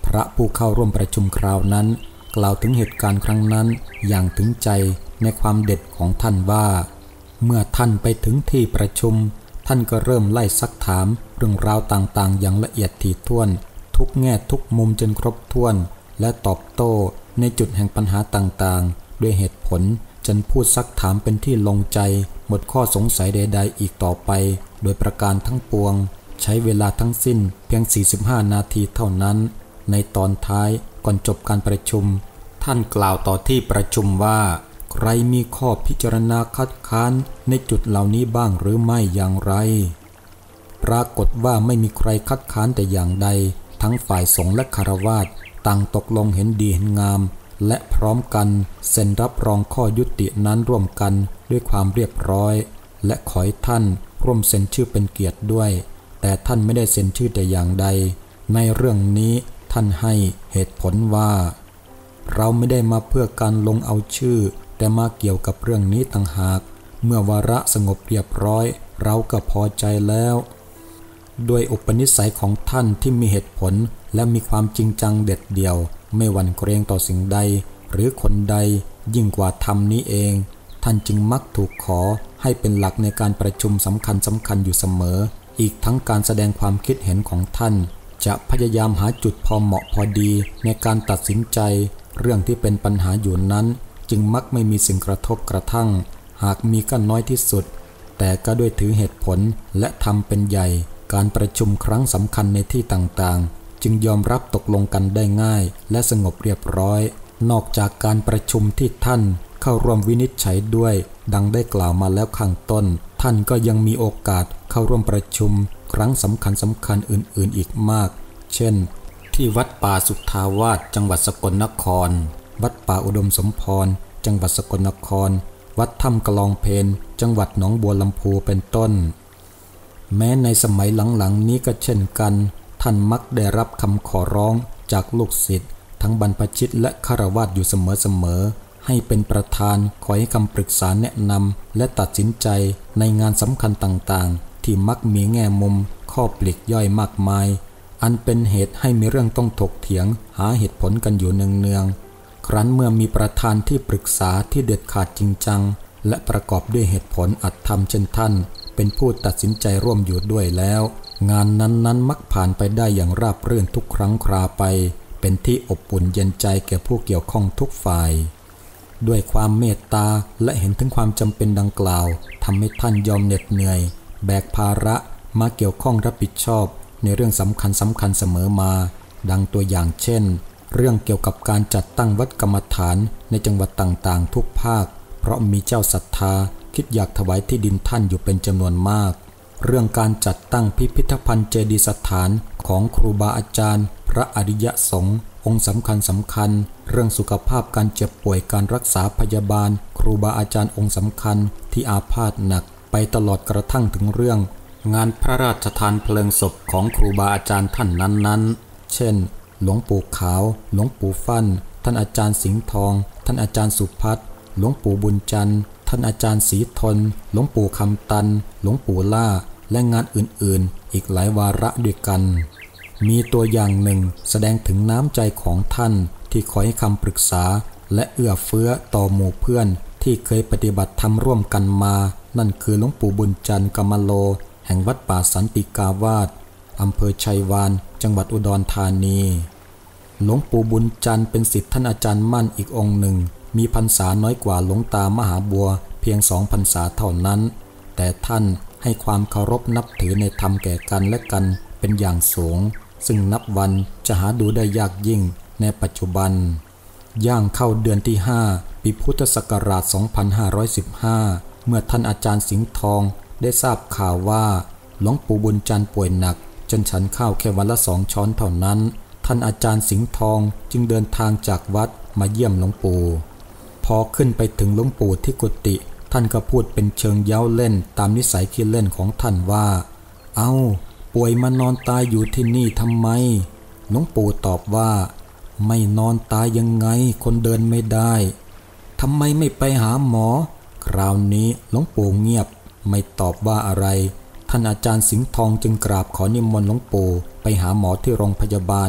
พระผู้เข้าร่วมประชุมคราวนั้นกล่าวถึงเหตุการณ์ครั้งนั้นอย่างถึงใจในความเด็ดของท่านว่าเมื่อท่านไปถึงที่ประชุมท่านก็เริ่มไล่ซักถามเรื่องราวต่างๆอย่างละเอียดถี่ถ้วนทุกแง่ทุกมุมจนครบถ้วนและตอบโต้ในจุดแห่งปัญหาต่างๆด้วยเหตุผลจนพูดซักถามเป็นที่ลงใจหมดข้อสงสัยใดๆอีกต่อไปโดยประการทั้งปวงใช้เวลาทั้งสิ้นเพียงสี่สิบห้านาทีเท่านั้นในตอนท้ายก่อนจบการประชุมท่านกล่าวต่อที่ประชุมว่าใครมีข้อพิจารณาคัดค้านในจุดเหล่านี้บ้างหรือไม่อย่างไรปรากฏว่าไม่มีใครคัดค้านแต่อย่างใดทั้งฝ่ายสงฆ์และคฤหัสถ์ต่างตกลงเห็นดีเห็นงามและพร้อมกันเซ็นรับรองข้อยุตินั้นร่วมกันด้วยความเรียบร้อยและขอให้ท่านร่วมเซ็นชื่อเป็นเกียรติด้วยแต่ท่านไม่ได้เซ็นชื่อแต่อย่างใดในเรื่องนี้ท่านให้เหตุผลว่าเราไม่ได้มาเพื่อการลงเอาชื่อแต่มาเกี่ยวกับเรื่องนี้ต่างหากเมื่อวาระสงบเรียบร้อยเราก็พอใจแล้วด้วยอุปนิสัยของท่านที่มีเหตุผลและมีความจริงจังเด็ดเดี่ยวไม่หวั่นเกรงต่อสิ่งใดหรือคนใดยิ่งกว่าธรรมนี้เองท่านจึงมักถูกขอให้เป็นหลักในการประชุมสำคัญสำคัญอยู่เสมออีกทั้งการแสดงความคิดเห็นของท่านจะพยายามหาจุดพอเหมาะพอดีในการตัดสินใจเรื่องที่เป็นปัญหาอยู่นั้นจึงมักไม่มีสิ่งกระทบกระทั่งหากมีก็น้อยที่สุดแต่ก็ด้วยถือเหตุผลและทำเป็นใหญ่การประชุมครั้งสำคัญในที่ต่างๆจึงยอมรับตกลงกันได้ง่ายและสงบเรียบร้อยนอกจากการประชุมที่ท่านเข้าร่วมวินิจฉัยด้วยดังได้กล่าวมาแล้วข้างต้นท่านก็ยังมีโอกาสเข้าร่วมประชุมครั้งสำคัญสำคัญอื่นๆอีกมากเช่นที่วัดป่าสุทธาวาสจังหวัดสกลนครวัดป่าอุดมสมพรจังหวัดสกลนครวัดถ้ำกลองเพนจังหวัดหนองบัวลำพูเป็นต้นแม้ในสมัยหลังๆนี้ก็เช่นกันท่านมักได้รับคำขอร้องจากลูกศิษย์ทั้งบรรพชิตและฆราวาสอยู่เสมอๆให้เป็นประธานคอยให้คำปรึกษาแนะนำและตัดสินใจในงานสำคัญต่างๆที่มักมีแง่มุมข้อปลีกย่อยมากมายอันเป็นเหตุให้มีเรื่องต้องถกเถียงหาเหตุผลกันอยู่เนืองๆครั้นเมื่อมีประธานที่ปรึกษาที่เด็ดขาดจริงจังและประกอบด้วยเหตุผลอัดทำเช่นท่านเป็นผู้ตัดสินใจร่วมอยู่ด้วยแล้วงานนั้นๆมักผ่านไปได้อย่างราบรื่นทุกครั้งคราไปเป็นที่อบอุ่นเย็นใจแก่ผู้เกี่ยวข้องทุกฝ่ายด้วยความเมตตาและเห็นถึงความจำเป็นดังกล่าวทำให้ท่านยอมเหน็ดเหนื่อยแบกภาระมาเกี่ยวข้องรับผิดชอบในเรื่องสำคัญสำคัญเสมอมาดังตัวอย่างเช่นเรื่องเกี่ยวกับการจัดตั้งวัดกรรมฐานในจังหวัดต่างๆทุกภาคเพราะมีเจ้าศรัทธาคิดอยากถวายที่ดินท่านอยู่เป็นจำนวนมากเรื่องการจัดตั้งพิพิธภัณฑ์เจดีย์สถานของครูบาอาจารย์พระอริยสงฆ์องค์สำคัญสำคัญเรื่องสุขภาพการเจ็บป่วยการรักษาพยาบาลครูบาอาจารย์องค์สำคัญที่อาพาธหนักไปตลอดกระทั่งถึงเรื่องงานพระราชทานเพลิงศพของครูบาอาจารย์ท่านนั้นๆเช่นหลวงปู่ขาวหลวงปู่ฟั่นท่านอาจารย์สิงห์ทองท่านอาจารย์สุพัฒน์หลวงปู่บุญจันทร์ท่านอาจารย์ศรีทนหลวงปู่คำตันหลวงปู่ล่าและงานอื่นๆอีกหลายวาระด้วยกันมีตัวอย่างหนึ่งแสดงถึงน้ำใจของท่านที่คอยให้คำปรึกษาและเอื้อเฟื้อต่อหมู่เพื่อนที่เคยปฏิบัติธรรมร่วมกันมานั่นคือหลวงปู่บุญจันทร์กมโลแห่งวัดป่าสันติกาวาสอำเภอชัยวานจังหวัดอุดรธานีหลวงปู่บุญจันทร์เป็นศิษย์ท่านอาจารย์มั่นอีกองค์หนึ่งมีพรรษาน้อยกว่าหลวงตามหาบัวเพียงสองพรรษาเท่านั้นแต่ท่านให้ความเคารพนับถือในธรรมแก่กันและกันเป็นอย่างสูงซึ่งนับวันจะหาดูได้ยากยิ่งในปัจจุบันย่างเข้าเดือนที่ห้าปีพุทธศักราชสองพันห้าร้อยสิบห้าเมื่อท่านอาจารย์สิงห์ทองได้ทราบข่าวว่าหลวงปู่บุญจันทร์ป่วยหนักจนฉันข้าวแค่วันละสองช้อนเท่านั้นท่านอาจารย์สิงห์ทองจึงเดินทางจากวัดมาเยี่ยมหลวงปู่พอขึ้นไปถึงหลวงปู่ที่กุฏิท่านก็พูดเป็นเชิงเย้าเล่นตามนิสัยขี้เล่นของท่านว่าเอ้าป่วยมานอนตายอยู่ที่นี่ทำไมหลวงปู่ตอบว่าไม่นอนตายยังไงคนเดินไม่ได้ทำไมไม่ไปหาหมอคราวนี้หลวงปู่เงียบไม่ตอบว่าอะไรท่านอาจารย์สิงห์ทองจึงกราบขอนิมนต์หลวงปู่ไปหาหมอที่โรงพยาบาลเ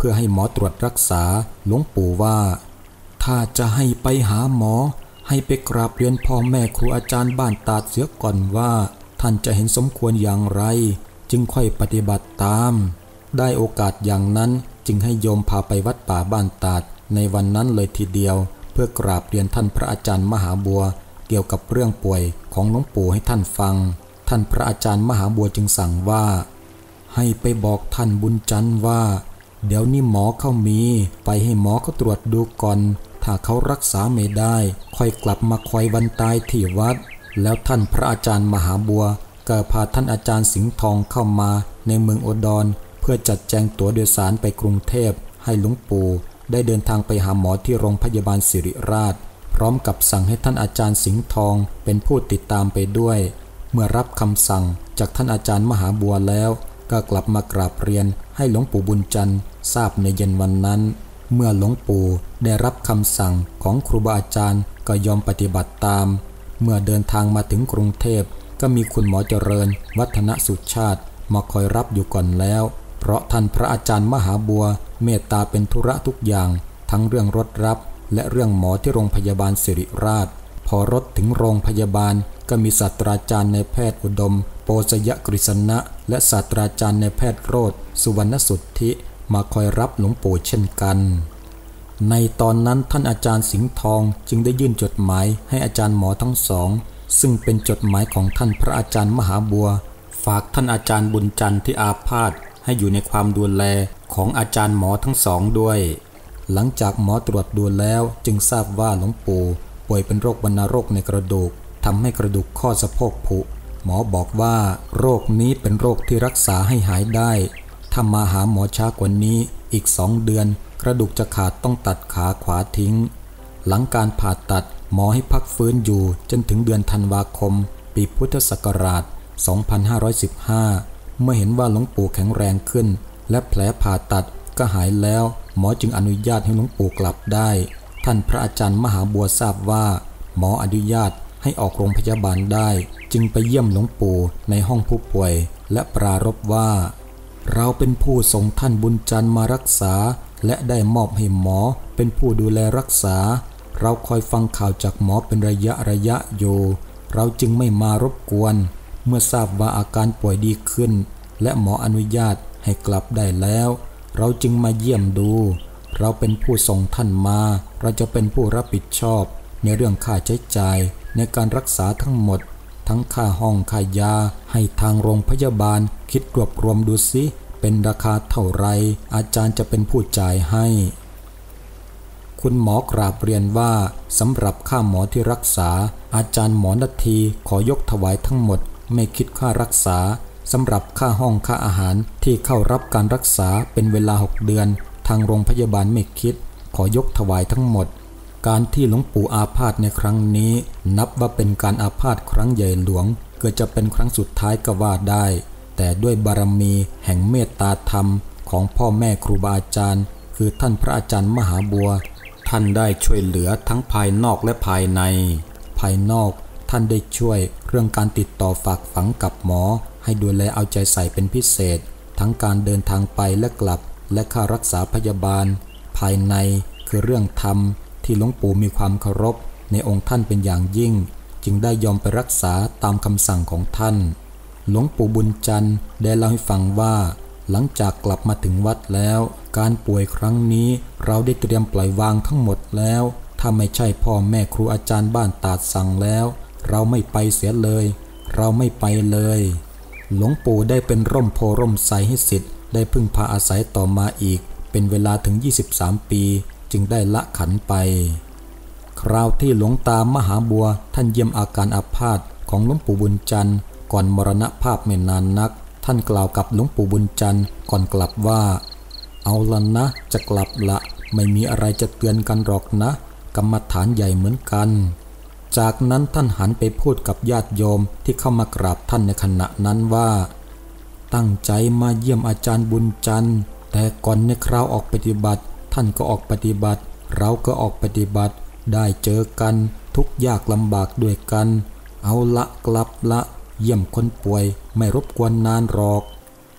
พื่อให้หมอตรวจรักษาหลวงปู่ว่าถ้าจะให้ไปหาหมอให้ไปกราบเรียนพ่อแม่ครูอาจารย์บ้านตาดเสียก่อนว่าท่านจะเห็นสมควรอย่างไรจึงค่อยปฏิบัติตามได้โอกาสอย่างนั้นจึงให้โยมพาไปวัดป่าบ้านตาดในวันนั้นเลยทีเดียวเพื่อกราบเรียนท่านพระอาจารย์มหาบัวเกี่ยวกับเรื่องป่วยของหลวงปู่ให้ท่านฟังท่านพระอาจารย์มหาบัวจึงสั่งว่าให้ไปบอกท่านบุญจันทร์ว่าเดี๋ยวนี้หมอเขามีไปให้หมอเขาตรวจดูก่อนถ้าเขารักษาไม่ได้ค่อยกลับมาคอยวันตายที่วัดแล้วท่านพระอาจารย์มหาบัวก็พาท่านอาจารย์สิงห์ทองเข้ามาในเมืองอุดรเพื่อจัดแจงตั๋วโดยสารไปกรุงเทพให้หลวงปู่ได้เดินทางไปหาหมอที่โรงพยาบาลศิริราชพร้อมกับสั่งให้ท่านอาจารย์สิงห์ทองเป็นผู้ติดตามไปด้วยเมื่อรับคำสั่งจากท่านอาจารย์มหาบัวแล้วก็กลับมากราบเรียนให้หลวงปู่บุญจันทร์ทราบในเย็นวันนั้นเมื่อหลวงปู่ได้รับคำสั่งของครูบาอาจารย์ก็ยอมปฏิบัติตามเมื่อเดินทางมาถึงกรุงเทพก็มีคุณหมอเจริญวัฒนสุชาติมาคอยรับอยู่ก่อนแล้วเพราะท่านพระอาจารย์มหาบัวเมตตาเป็นธุระทุกอย่างทั้งเรื่องรถรับและเรื่องหมอที่โรงพยาบาลศิริราชพอรถถึงโรงพยาบาลก็มีศาสตราจารย์ในแพทย์อุดมโปสยกฤษณะและศาสตราจารย์ในแพทย์โรจน์สุวรรณสุทธิมาคอยรับหลวงปู่เช่นกันในตอนนั้นท่านอาจารย์สิงห์ทองจึงได้ยื่นจดหมายให้อาจารย์หมอทั้งสองซึ่งเป็นจดหมายของท่านพระอาจารย์มหาบัวฝากท่านอาจารย์บุญจันทร์ที่อาพาธให้อยู่ในความดูแลของอาจารย์หมอทั้งสองด้วยหลังจากหมอตรวจดูแล้วจึงทราบว่าหลวงปู่ป่วยเป็นโรควัณโรคในกระดูกทำให้กระดูกข้อสะโพกผุหมอบอกว่าโรคนี้เป็นโรคที่รักษาให้หายได้ถ้ามาหาหมอช้ากว่านี้อีกสองเดือนกระดูกจะขาดต้องตัดขาขวาทิ้งหลังการผ่าตัดหมอให้พักฟื้นอยู่จนถึงเดือนธันวาคมปีพุทธศักราชสองพันห้าร้อยสิบห้าเมื่อเห็นว่าหลวงปู่แข็งแรงขึ้นและแผลผ่าตัดก็หายแล้วหมอจึงอนุญาตให้หลวงปู่กลับได้ท่านพระอาจารย์มหาบัวทราบว่าหมออนุญาตให้ออกโรงพยาบาลได้จึงไปเยี่ยมหลวงปู่ในห้องผู้ป่วยและปรารภว่าเราเป็นผู้ส่งท่านบุญจันทร์มารักษาและได้มอบให้หมอเป็นผู้ดูแลรักษาเราคอยฟังข่าวจากหมอเป็นระยะระยะอยู่เราจึงไม่มารบกวนเมื่อทราบว่าอาการป่วยดีขึ้นและหมออนุญาตให้กลับได้แล้วเราจึงมาเยี่ยมดูเราเป็นผู้ส่งท่านมาเราจะเป็นผู้รับผิดชอบในเรื่องค่าใช้จ่ายในการรักษาทั้งหมดทั้งค่าห้องค่ายาให้ทางโรงพยาบาลคิดรวบรวมดูสิเป็นราคาเท่าไรอาจารย์จะเป็นผู้จ่ายให้คุณหมอกราบเรียนว่าสำหรับค่าหมอที่รักษาอาจารย์หมอนาทีขอยกถวายทั้งหมดไม่คิดค่ารักษาสำหรับค่าห้องค่าอาหารที่เข้ารับการรักษาเป็นเวลาหกเดือนทางโรงพยาบาลไม่คิดขอยกถวายทั้งหมดการที่หลวงปู่อาพาธในครั้งนี้นับว่าเป็นการอาพาธครั้งใหญ่หลวงเกิดจะเป็นครั้งสุดท้ายก็ว่าได้แต่ด้วยบารมีแห่งเมตตาธรรมของพ่อแม่ครูบาอาจารย์คือท่านพระอาจารย์มหาบัวท่านได้ช่วยเหลือทั้งภายนอกและภายในภายนอกท่านได้ช่วยเรื่องการติดต่อฝากฝังกับหมอให้ดูแลเอาใจใส่เป็นพิเศษทั้งการเดินทางไปและกลับและค่ารักษาพยาบาลภายในคือเรื่องธรรมที่หลวงปู่มีความเคารพในองค์ท่านเป็นอย่างยิ่งจึงได้ยอมไปรักษาตามคำสั่งของท่านหลวงปู่บุญจันทร์ได้เล่าให้ฟังว่าหลังจากกลับมาถึงวัดแล้วการป่วยครั้งนี้เราได้เตรียมปล่อยวางทั้งหมดแล้วถ้าไม่ใช่พ่อแม่ครูอาจารย์บ้านตาดสั่งแล้วเราไม่ไปเสียเลยเราไม่ไปเลยหลวงปู่ได้เป็นร่มโพร่มไทรให้ศิษย์ได้พึ่งพาอาศัยต่อมาอีกเป็นเวลาถึงยี่สิบสามปีจึงได้ละขันไปคราวที่หลวงตามหาบัวท่านเยี่ยมอาการอาพาธของหลวงปู่บุญจันทร์ก่อนมรณภาพไม่นานนักท่านกล่าวกับหลวงปู่บุญจันทร์ก่อนกลับว่าเอาละนะจะกลับละไม่มีอะไรจะเตือนกันหรอกนะกรรมฐานใหญ่เหมือนกันจากนั้นท่านหันไปพูดกับญาติโยมที่เข้ามากราบท่านในขณะนั้นว่าตั้งใจมาเยี่ยมอาจารย์บุญจันทร์แต่ก่อนในคราวออกปฏิบัติท่านก็ออกปฏิบัติเราก็ออกปฏิบัติได้เจอกันทุกยากลำบากด้วยกันเอาละกลับละเยี่ยมคนป่วยไม่รบกวนนานหรอก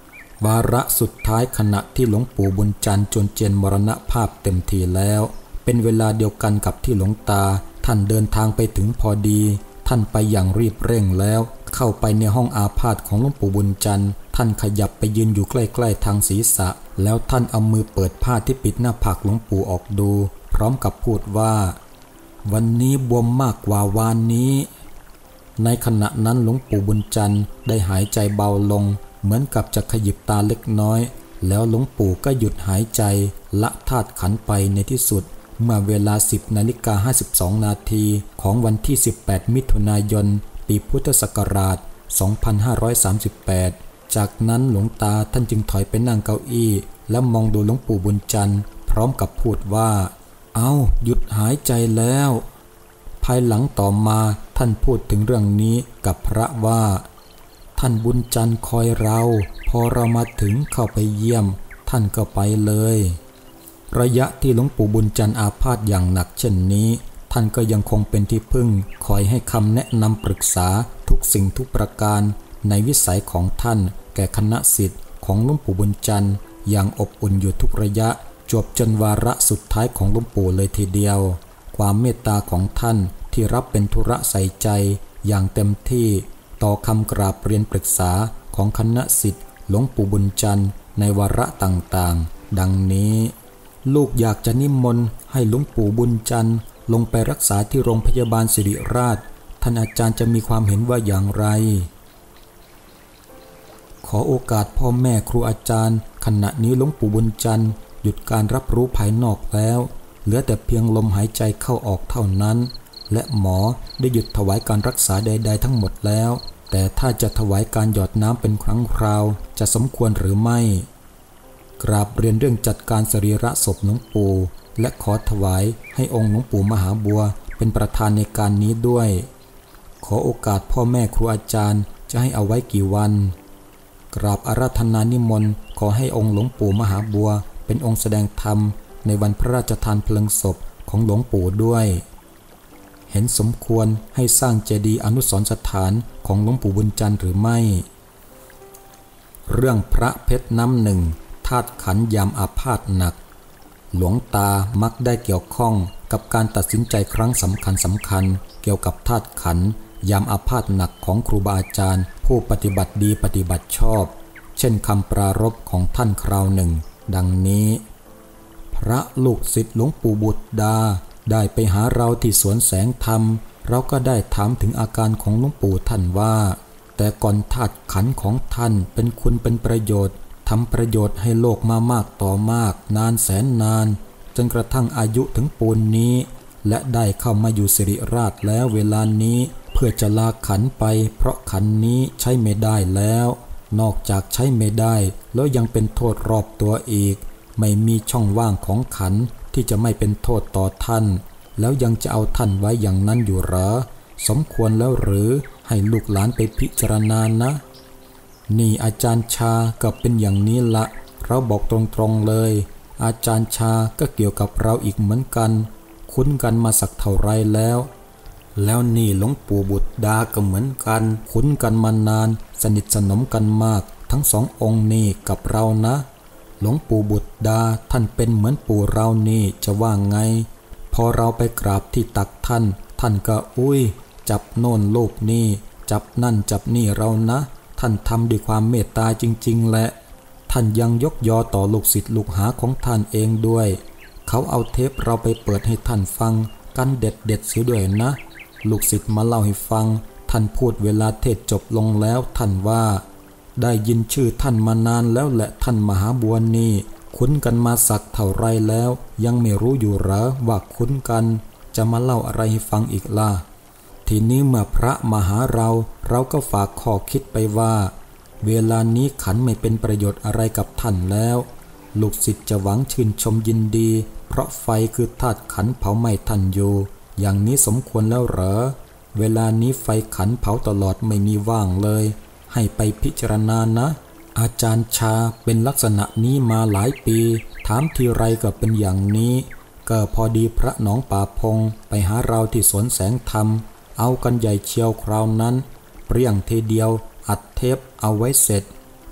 วาระสุดท้ายขณะที่หลวงปู่บุญจันทร์จวนเจียนมรณภาพเต็มทีแล้วเป็นเวลาเดียวกันกับที่หลวงตาท่านเดินทางไปถึงพอดีท่านไปอย่างรีบเร่งแล้วเข้าไปในห้องอาพาธของหลวงปู่บุญจันทร์ท่านขยับไปยืนอยู่ใกล้ๆทางศีรษะแล้วท่านเอามือเปิดผ้าที่ปิดหน้าผากหลวงปู่ออกดูพร้อมกับพูดว่าวันนี้บวมมากกว่าวานนี้ในขณะนั้นหลวงปู่บุญจันทร์ได้หายใจเบาลงเหมือนกับจะขยิบตาเล็กน้อยแล้วหลวงปู่ก็หยุดหายใจละธาตุขันธ์ไปในที่สุดเมื่อเวลา สิบนาฬิกาห้าสิบสองนาทีของวันที่สิบแปดมิถุนายนปีพุทธศักราชสองพันห้าร้อยสามสิบแปดจากนั้นหลวงตาท่านจึงถอยไปนั่งเก้าอี้แล้วมองดูหลวงปู่บุญจันทร์พร้อมกับพูดว่าเอาหยุดหายใจแล้วภายหลังต่อมาท่านพูดถึงเรื่องนี้กับพระว่าท่านบุญจันทร์คอยเราพอเรามาถึงเข้าไปเยี่ยมท่านก็ไปเลยระยะที่หลวงปู่บุญจันทร์อาพาธอย่างหนักเช่นนี้ท่านก็ยังคงเป็นที่พึ่งคอยให้คำแนะนำปรึกษาทุกสิ่งทุกประการในวิสัยของท่านแก่คณะศิษย์ของหลวงปู่บุญจันทร์อย่างอบอุ่นอยู่ทุกระยะจวบจนวาระสุดท้ายของหลวงปู่เลยทีเดียวความเมตตาของท่านที่รับเป็นธุระใส่ใจอย่างเต็มที่ต่อคำกราบเรียนปรึกษาของคณะศิษย์หลวงปู่บุญจันทร์ในวาระต่างๆดังนี้ลูกอยากจะนิมนต์ให้หลวงปู่บุญจันทร์ลงไปรักษาที่โรงพยาบาลศิริราชท่านอาจารย์จะมีความเห็นว่าอย่างไรขอโอกาสพ่อแม่ครูอาจารย์ขณะนี้หลวงปู่บุญจันทร์หยุดการรับรู้ภายนอกแล้วเหลือแต่เพียงลมหายใจเข้าออกเท่านั้นและหมอได้หยุดถวายการรักษาใดๆทั้งหมดแล้วแต่ถ้าจะถวายการหยอดน้ำเป็นครั้งคราวจะสมควรหรือไม่กราบเรียนเรื่องจัดการสรีระศพหลวงปู่และขอถวายให้องค์หลวงปู่มหาบัวเป็นประธานในการนี้ด้วยขอโอกาสพ่อแม่ครูอาจารย์จะให้เอาไว้กี่วันกราบอาราธนานิมนต์ขอให้องค์หลวงปู่มหาบัวเป็นองค์แสดงธรรมในวันพระราชทานเพลิงศพของหลวงปู่ด้วยเห็นสมควรให้สร้างเจดีย์อนุสรณ์สถานของหลวงปู่บุญจันทร์หรือไม่เรื่องพระเพชรน้ำหนึ่งธาตุขันธ์ยามอาพาธหนักหลวงตามักได้เกี่ยวข้องกับการตัดสินใจครั้งสำคัญสำคัญเกี่ยวกับธาตุขันธ์ยามอาพาธหนักของครูบาอาจารย์ผู้ปฏิบัติดีปฏิบัติชอบเช่นคำปรารภของท่านคราวหนึ่งดังนี้พระลูกศิษย์หลวงปู่บุตรดาได้ไปหาเราที่สวนแสงธรรมเราก็ได้ถามถึงอาการของหลวงปู่ท่านว่าแต่ก่อนธาตุขันธ์ของท่านเป็นคุณเป็นประโยชน์ทำประโยชน์ให้โลกมามากต่อมากนานแสนนานจนกระทั่งอายุถึงปูนนี้และได้เข้ามาอยู่สิริราชแล้วเวลานี้เพื่อจะลาขันธ์ไปเพราะขันธ์นี้ใช้ไม่ได้แล้วนอกจากใช้ไม่ได้แล้วยังเป็นโทษรอบตัวอีกไม่มีช่องว่างของขันธ์ที่จะไม่เป็นโทษต่อท่านแล้วยังจะเอาท่านไว้อย่างนั้นอยู่หรอสมควรแล้วหรือให้ลูกหลานไปพิจารณานะนี่อาจารย์ชาก็เป็นอย่างนี้ละเราบอกตรงๆเลยอาจารย์ชาก็เกี่ยวกับเราอีกเหมือนกันคุ้นกันมาสักเท่าไรแล้วแล้วนี่หลวงปู่บุตรดาก็เหมือนกันคุ้นกันมานานสนิทสนมกันมากทั้งสององค์นี่กับเรานะหลวงปู่บุตรดาท่านเป็นเหมือนปู่เรานี่จะว่าไงพอเราไปกราบที่ตักท่านท่านก็อุ้ยจับโน่นลูกนี่จับนั่นจับนี่เรานะท่านทำด้วยความเมตตาจริงๆแหละท่านยังยกยอต่อลูกศิษย์ลูกหาของท่านเองด้วยเขาเอาเทปเราไปเปิดให้ท่านฟังกันเด็ดเด็ดเสียด้วยนะลูกศิษย์มาเล่าให้ฟังท่านพูดเวลาเทศจบลงแล้วท่านว่าได้ยินชื่อท่านมานานแล้วแหละท่านมหาบัวนี่คุ้นกันมาสักเท่าไรแล้วยังไม่รู้อยู่เหรอว่าคุ้นกันจะมาเล่าอะไรให้ฟังอีกล่ะทีนี้เมื่อพระมาหาเราเราก็ฝากข้อคิดไปว่าเวลานี้ขันไม่เป็นประโยชน์อะไรกับท่านแล้วลูกศิษย์จะหวังชื่นชมยินดีเพราะไฟคือธาตุขันเผาไหม้ท่านอยู่อย่างนี้สมควรแล้วเหรอเวลานี้ไฟขันเผาตลอดไม่มีว่างเลยให้ไปพิจารณานะอาจารย์ชาเป็นลักษณะนี้มาหลายปีถามทีไรก็เป็นอย่างนี้ก็พอดีพระหนองป่าพงไปหาเราที่สวนแสงธรรมเอากันใหญ่เชียวคราวนั้นเปรี้ยงทีเดียวอัดเทปเอาไว้เสร็จ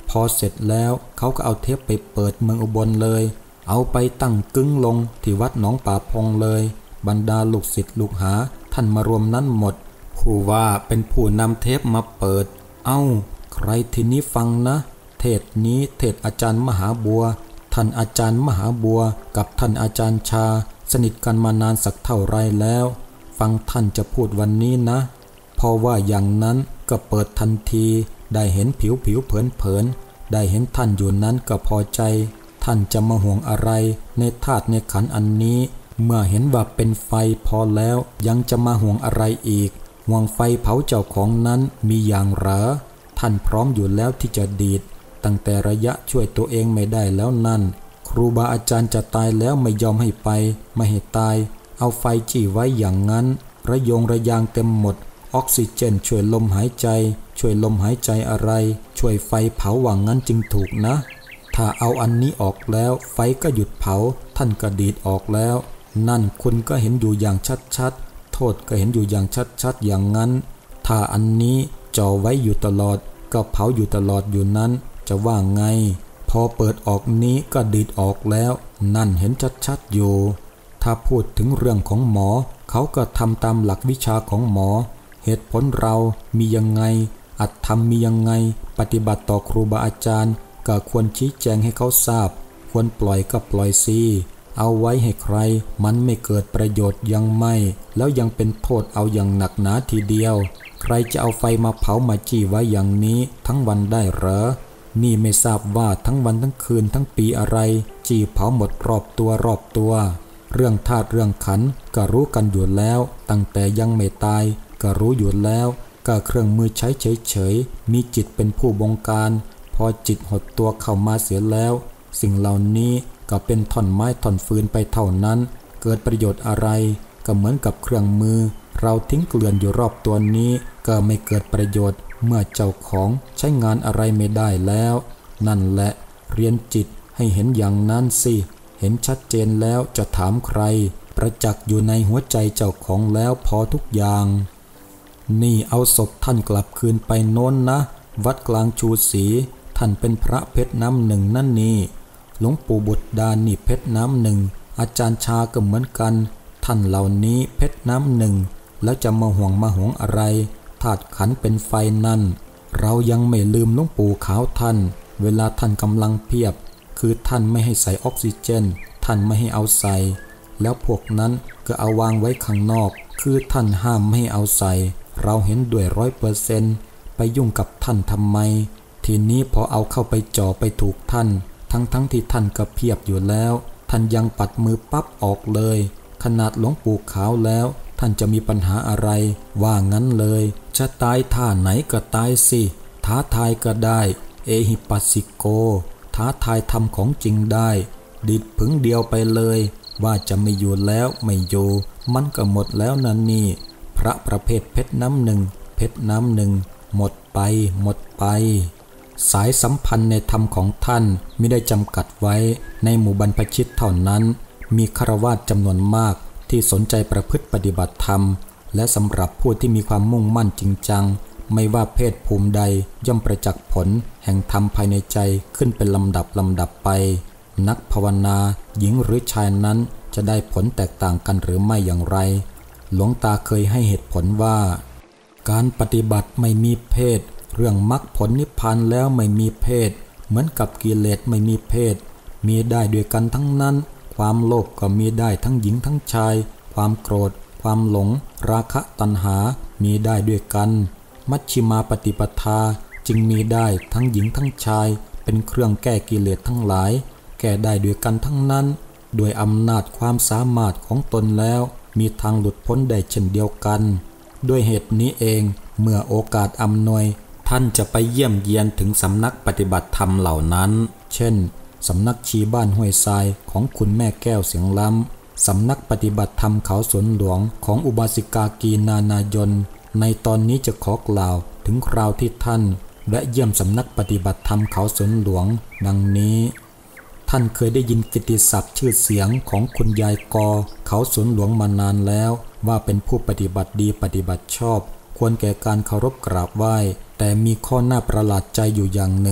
พอเสร็จแล้วเขาก็เอาเทปไปเปิดเมืองอุบลเลยเอาไปตั้งกึ้งลงที่วัดหนองป่าพงเลยบรรดาลูกศิษย์ลูกหาท่านมารวมนั้นหมดผู้ว่าเป็นผู้นำเทปมาเปิดเอ้าใครทีนี้ฟังนะเทศนี้เทศอาจารย์มหาบัวท่านอาจารย์มหาบัวกับท่านอาจารย์ชาสนิทกันมานานสักเท่าไรแล้วฟังท่านจะพูดวันนี้นะพอว่าอย่างนั้นก็เปิดทันทีได้เห็นผิวผิวเผินเผินได้เห็นท่านอยู่นั้นก็พอใจท่านจะมาห่วงอะไรในธาตุในขันธ์อันนี้เมื่อเห็นว่าเป็นไฟพอแล้วยังจะมาห่วงอะไรอีกห่วงไฟเผาเจ้าของนั้นมีอย่างเหรอท่านพร้อมอยู่แล้วที่จะดีดตั้งแต่ระยะช่วยตัวเองไม่ได้แล้วนั่นครูบาอาจารย์จะตายแล้วไม่ยอมให้ไปไม่ให้ตายเอาไฟจี้ไว้อย่างนั้นระยงระยางเต็มหมดออกซิเจนช่วยลมหายใจช่วยลมหายใจอะไรช่วยไฟเผาว่างั้นจึงถูกนะถ้าเอาอันนี้ออกแล้วไฟก็หยุดเผาท่านก็ดีดออกแล้วนั่นคุณก็เห็นอยู่อย่างชัดๆโทษก็เห็นอยู่อย่างชัดๆอย่างนั้นถ้าอันนี้จ่อไว้อยู่ตลอดก็เผาอยู่ตลอดอยู่นั้นจะว่าไงพอเปิดออกนี้ก็ดีดออกแล้วนั่นเห็นชัดๆอยู่ถ้าพูดถึงเรื่องของหมอเขาก็ทำตามหลักวิชาของหมอเหตุผลเรามียังไงอัตธรรมมียังไงปฏิบัติต่อครูบาอาจารย์ก็ควรชี้แจงให้เขาทราบควรปล่อยก็ปล่อยสิเอาไว้ให้ใครมันไม่เกิดประโยชน์ยังไม่แล้วยังเป็นโทษเอาอย่างหนักหนาทีเดียวใครจะเอาไฟมาเผามาจี้ไว้อย่างนี้ทั้งวันได้เหรอนี่ไม่ทราบว่าทั้งวันทั้งคืนทั้งปีอะไรจี้เผาหมดรอบตัวรอบตัวเรื่องธาตุเรื่องขันธ์ก็รู้กันอยู่แล้วตั้งแต่ยังไม่ตายก็รู้อยู่แล้วก็เครื่องมือใช้เฉยๆมีจิตเป็นผู้บงการพอจิตหดตัวเข้ามาเสียแล้วสิ่งเหล่านี้ก็เป็นท่อนไม้ท่อนฟืนไปเท่านั้นเกิดประโยชน์อะไรก็เหมือนกับเครื่องมือเราทิ้งเกลื่อนอยู่รอบตัวนี้ก็ไม่เกิดประโยชน์เมื่อเจ้าของใช้งานอะไรไม่ได้แล้วนั่นแหละเรียนจิตให้เห็นอย่างนั้นสิเห็นชัดเจนแล้วจะถามใครประจักษ์อยู่ในหัวใจเจ้าของแล้วพอทุกอย่างนี่เอาศพท่านกลับคืนไปโน้นนะวัดกลางชูศรีท่านเป็นพระเพชรน้ำหนึ่งนั่นนี่หลวงปู่บุตรดานี่เพชรน้ำหนึ่งอาจารย์ชาก็เหมือนกันท่านเหล่านี้เพชรน้ำหนึ่งแล้วจะมาห่วงมาห่วงอะไรธาตุขันธ์เป็นไฟนั่นเรายังไม่ลืมหลวงปู่ขาวท่านเวลาท่านกำลังเพียบคือท่านไม่ให้ใส่ออกซิเจนท่านไม่ให้เอาใส่แล้วพวกนั้นก็เอาวางไว้ข้างนอกคือท่านห้ามไม่ให้เอาใส่เราเห็นด้วยร้อยเปอร์เซนต์ไปยุ่งกับท่านทำไมทีนี้พอเอาเข้าไปจ่อไปถูกท่านทั้งทั้งที่ท่านก็เพียบอยู่แล้วท่านยังปัดมือปั๊บออกเลยขนาดหลวงปู่ขาวแล้วท่านจะมีปัญหาอะไรว่างั้นเลยจะตายท่าไหนก็ตายสิท้าทายก็ได้เอหิปัสสิโกท้าทายทำของจริงได้ดิดผึ่งเดียวไปเลยว่าจะไม่อยู่แล้วไม่อยู่มันก็หมดแล้วนั่นนี่พระประเภทเพชรน้ำหนึ่งเพชรน้ำหนึ่งหมดไปหมดไปสายสัมพันธ์ในธรรมของท่านไม่ได้จำกัดไว้ในหมู่บรรพชิตเท่านั้นมีฆราวาสจำนวนมากที่สนใจประพฤติปฏิบัติธรรมและสำหรับผู้ที่มีความมุ่งมั่นจริงจังไม่ว่าเพศภูมิใดย่อมประจักษ์ผลแห่งธรรมภายในใจขึ้นเป็นลำดับลำดับไปนักภาวนาหญิงหรือชายนั้นจะได้ผลแตกต่างกันหรือไม่อย่างไรหลวงตาเคยให้เหตุผลว่าการปฏิบัติไม่มีเพศเรื่องมรรคผลนิพพานแล้วไม่มีเพศเหมือนกับกิเลสไม่มีเพศมีได้ด้วยกันทั้งนั้นความโลภก็มีได้ทั้งหญิงทั้งชายความโกรธความหลงราคะตัณหามีได้ด้วยกันมัชฌิมาปฏิปทาจึงมีได้ทั้งหญิงทั้งชายเป็นเครื่องแก้กิเลสทั้งหลายแก้ได้ด้วยกันทั้งนั้นด้วยอำนาจความสามารถของตนแล้วมีทางหลุดพ้นได้เช่นเดียวกันด้วยเหตุนี้เองเมื่อโอกาสอำนวยท่านจะไปเยี่ยมเยียนถึงสำนักปฏิบัติธรรมเหล่านั้นเช่นสำนักชีบ้านห้วยทรายของคุณแม่แก้วเสียงล้ำสำนักปฏิบัติธรรมเขาสวนหลวงของอุบาสิกากีนานายนในตอนนี้จะขอกล่าวถึงคราวที่ท่านและเยี่ยมสำนักปฏิบัติธรรมเขาสวนหลวงดังนี้ท่านเคยได้ยินกิตติศัพท์ชื่อเสียงของคุณยายกอเขาสวนหลวงมานานแล้วว่าเป็นผู้ปฏิบัติดีปฏิบัติชอบควรแก่การเคารพกราบไหว้แต่มีข้อน่าประหลาดใจอยู่อย่างหนึ่ง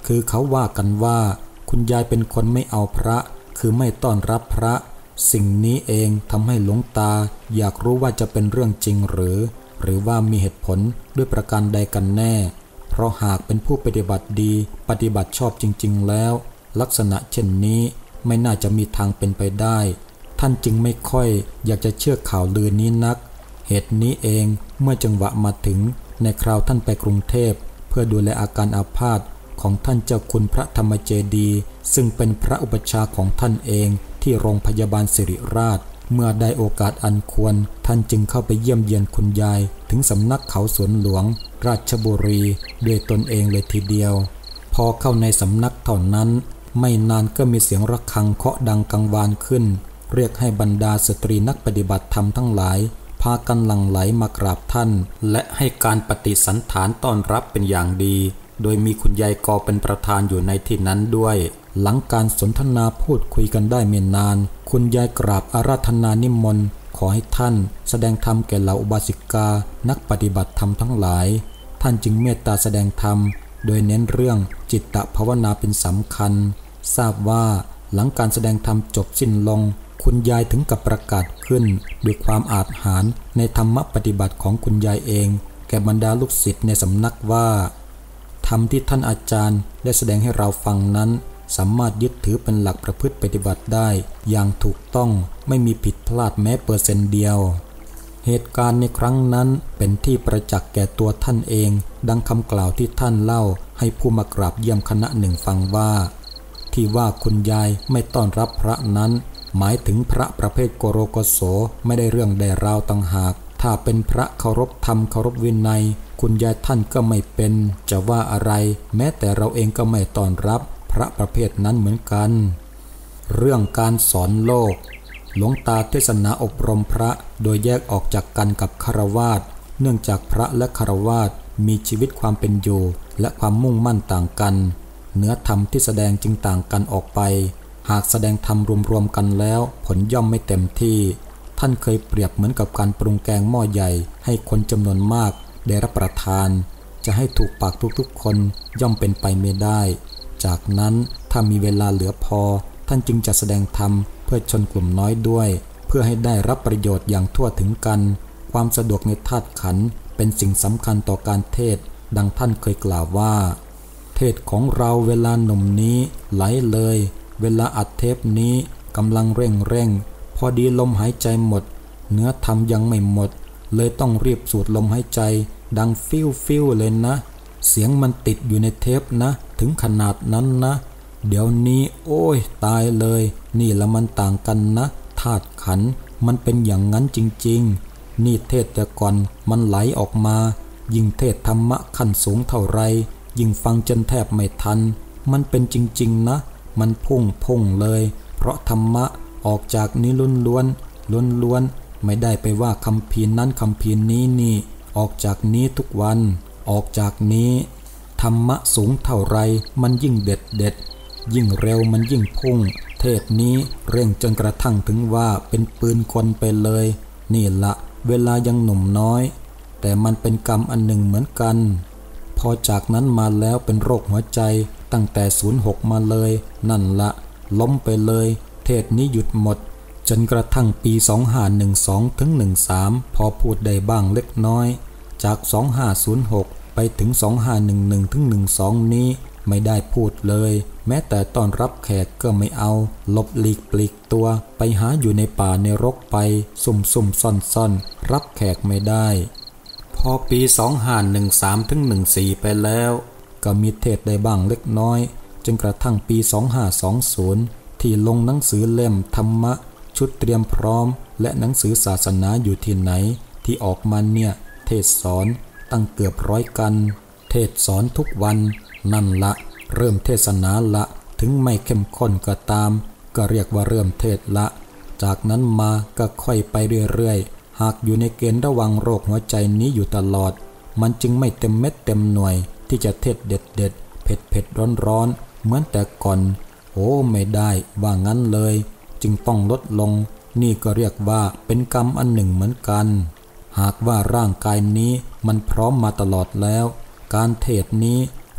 คือเขาว่ากันว่าคุณยายเป็นคนไม่เอาพระคือไม่ต้อนรับพระสิ่งนี้เองทำให้หลวงตาอยากรู้ว่าจะเป็นเรื่องจริงหรือหรือว่ามีเหตุผลด้วยประการใดกันแน่เพราะหากเป็นผู้ปฏิบัติดีปฏิบัติชอบจริงๆแล้วลักษณะเช่นนี้ไม่น่าจะมีทางเป็นไปได้ท่านจึงไม่ค่อยอยากจะเชื่อข่าวลือนี้นักเหตุนี้เองเมื่อจังหวะมาถึงในคราวท่านไปกรุงเทพเพื่อดูแลอาการอาพาธของท่านเจ้าคุณพระธรรมเจดีย์ซึ่งเป็นพระอุปชาของท่านเองที่โรงพยาบาลสิริราชเมื่อได้โอกาสอันควรท่านจึงเข้าไปเยี่ยมเยียนคุณยายถึงสำนักเขาสวนหลวงราชบุรีด้วยตนเองเลยทีเดียวพอเข้าในสำนักเท่านั้นไม่นานก็มีเสียงระฆังเคาะดังกังวานขึ้นเรียกให้บรรดาสตรีนักปฏิบัติธรรมทั้งหลายพากันหลั่งไหลมากราบท่านและให้การปฏิสันถานต้อนรับเป็นอย่างดีโดยมีคุณยายกอเป็นประธานอยู่ในที่นั้นด้วยหลังการสนทนาพูดคุยกันได้ไม่นานคุณยายกราบอาราธนานิมนต์ขอให้ท่านแสดงธรรมแก่เหล่าอุบาสิกานักปฏิบัติธรรมทั้งหลายท่านจึงเมตตาแสดงธรรมโดยเน้นเรื่องจิตตภาวนาเป็นสำคัญทราบว่าหลังการแสดงธรรมจบสิ้นลงคุณยายถึงกับประกาศขึ้นด้วยความอาจหาญในธรรมปฏิบัติของคุณยายเองแก่บรรดาลูกศิษย์ในสำนักว่าธรรมที่ท่านอาจารย์ได้แสดงให้เราฟังนั้นสามารถยึดถือเป็นหลักประพฤติปฏิบัติได้อย่างถูกต้องไม่มีผิดพลาดแม้เปอร์เซนต์เดียวเหตุการณ์ในครั้งนั้นเป็นที่ประจักษ์แก่ตัวท่านเองดังคำกล่าวที่ท่านเล่าให้ผู้มากราบเยี่ยมคณะหนึ่งฟังว่าที่ว่าคุณยายไม่ต้อนรับพระนั้นหมายถึงพระประเภทโกโรโกโสไม่ได้เรื่องได้ราวต่างหากถ้าเป็นพระเคารพธรรมเคารพวินัยคุณยายท่านก็ไม่เป็นจะว่าอะไรแม้แต่เราเองก็ไม่ต้อนรับพระประเภทนั้นเหมือนกันเรื่องการสอนโลกหลวงตาเทศนาอบรมพระโดยแยกออกจากกันกับฆราวาสเนื่องจากพระและฆราวาสมีชีวิตความเป็นอยู่และความมุ่งมั่นต่างกันเนื้อธรรมที่แสดงจึงต่างกันออกไปหากแสดงธรรมรวมๆกันแล้วผลย่อมไม่เต็มที่ท่านเคยเปรียบเหมือนกับการปรุงแกงหม้อใหญ่ให้คนจำนวนมากได้รับประทานจะให้ถูกปากทุกๆคนย่อมเป็นไปไม่ได้จากนั้นถ้ามีเวลาเหลือพอท่านจึงจะแสดงธรรมเพื่อชนกลุ่มน้อยด้วยเพื่อให้ได้รับประโยชน์อย่างทั่วถึงกันความสะดวกในธาตุขันธ์เป็นสิ่งสำคัญต่อการเทศดังท่านเคยกล่าวว่าเทศของเราเวลาหนุ่มนี้ไหลเลยเวลาอัดเทปนี้กำลังเร่งเร่งพอดีลมหายใจหมดเนื้อธรรมยังไม่หมดเลยต้องรีบสูดลมหายใจดังฟิวฟิวเลยนะเสียงมันติดอยู่ในเทปนะถึงขนาดนั้นนะเดี๋ยวนี้โอ้ยตายเลยนี่ละมันต่างกันนะธาตุขันธ์มันเป็นอย่างนั้นจริงๆนี่เทศแต่ก่อนมันไหลออกมายิ่งเทศธรรมะขั้นสูงเท่าไรยิ่งฟังจนแทบไม่ทันมันเป็นจริงๆนะมันพุ่งพุ่งเลยเพราะธรรมะออกจากนี้ล้วนล้วนล้วนล้วนไม่ได้ไปว่าคำพีนั้นคำพีนี้นี่ออกจากนี้ทุกวันออกจากนี้ธรรมะสูงเท่าไรมันยิ่งเด็ดเด็ดยิ่งเร็วมันยิ่งพุ่งเทศนี้เร่งจนกระทั่งถึงว่าเป็นปืนคนไปเลยนี่ละเวลายังหนุ่มน้อยแต่มันเป็นกรรมอันหนึ่งเหมือนกันพอจากนั้นมาแล้วเป็นโรคหัวใจตั้งแต่ศูนย์หกมาเลยนั่นละล้มไปเลยเทศนี้หยุดหมดจนกระทั่งปีสองห้าหนึ่งสองถึงสิบสามพอพูดได้บ้างเล็กน้อยจากสองห้าศูนย์หกไปถึงสองห้าหนึ่งหนึ่งถึงสิบสองนี้ไม่ได้พูดเลยแม้แต่ต้อนรับแขกก็ไม่เอาหลบหลีกปลีกตัวไปหาอยู่ในป่าในรกไปซุ่มซุ่มซ่อนซ่อนรับแขกไม่ได้พอปีสองห้าหนึ่งสามถึงสิบสี่ไปแล้วก็มีเทศได้บ้างเล็กน้อยจนกระทั่งปีสองห้าสองศูนย์ที่ลงหนังสือเล่มธรรมะชุดเตรียมพร้อมและหนังสือศาสนาอยู่ที่ไหนที่ออกมาเนี่ยเทศสอนตั้งเกือบร้อยกันเทศสอนทุกวันนั่นละเริ่มเทศนาละถึงไม่เข้มข้นก็ตามก็เรียกว่าเริ่มเทศละจากนั้นมาก็ค่อยไปเรื่อยๆหากอยู่ในเกณฑ์ระวังโรคหัวใจนี้อยู่ตลอดมันจึงไม่เต็มเม็ดเต็มหน่วยที่จะเทศเด็ดเด็ดเผ็ดเผ็ดร้อนร้อนเหมือนแต่ก่อนโอ้ไม่ได้ว่างั้นเลยจึงต้องลดลงนี่ก็เรียกว่าเป็นกรรมอันหนึ่งเหมือนกันหากว่าร่างกายนี้มันพร้อมมาตลอดแล้วการเทศนี้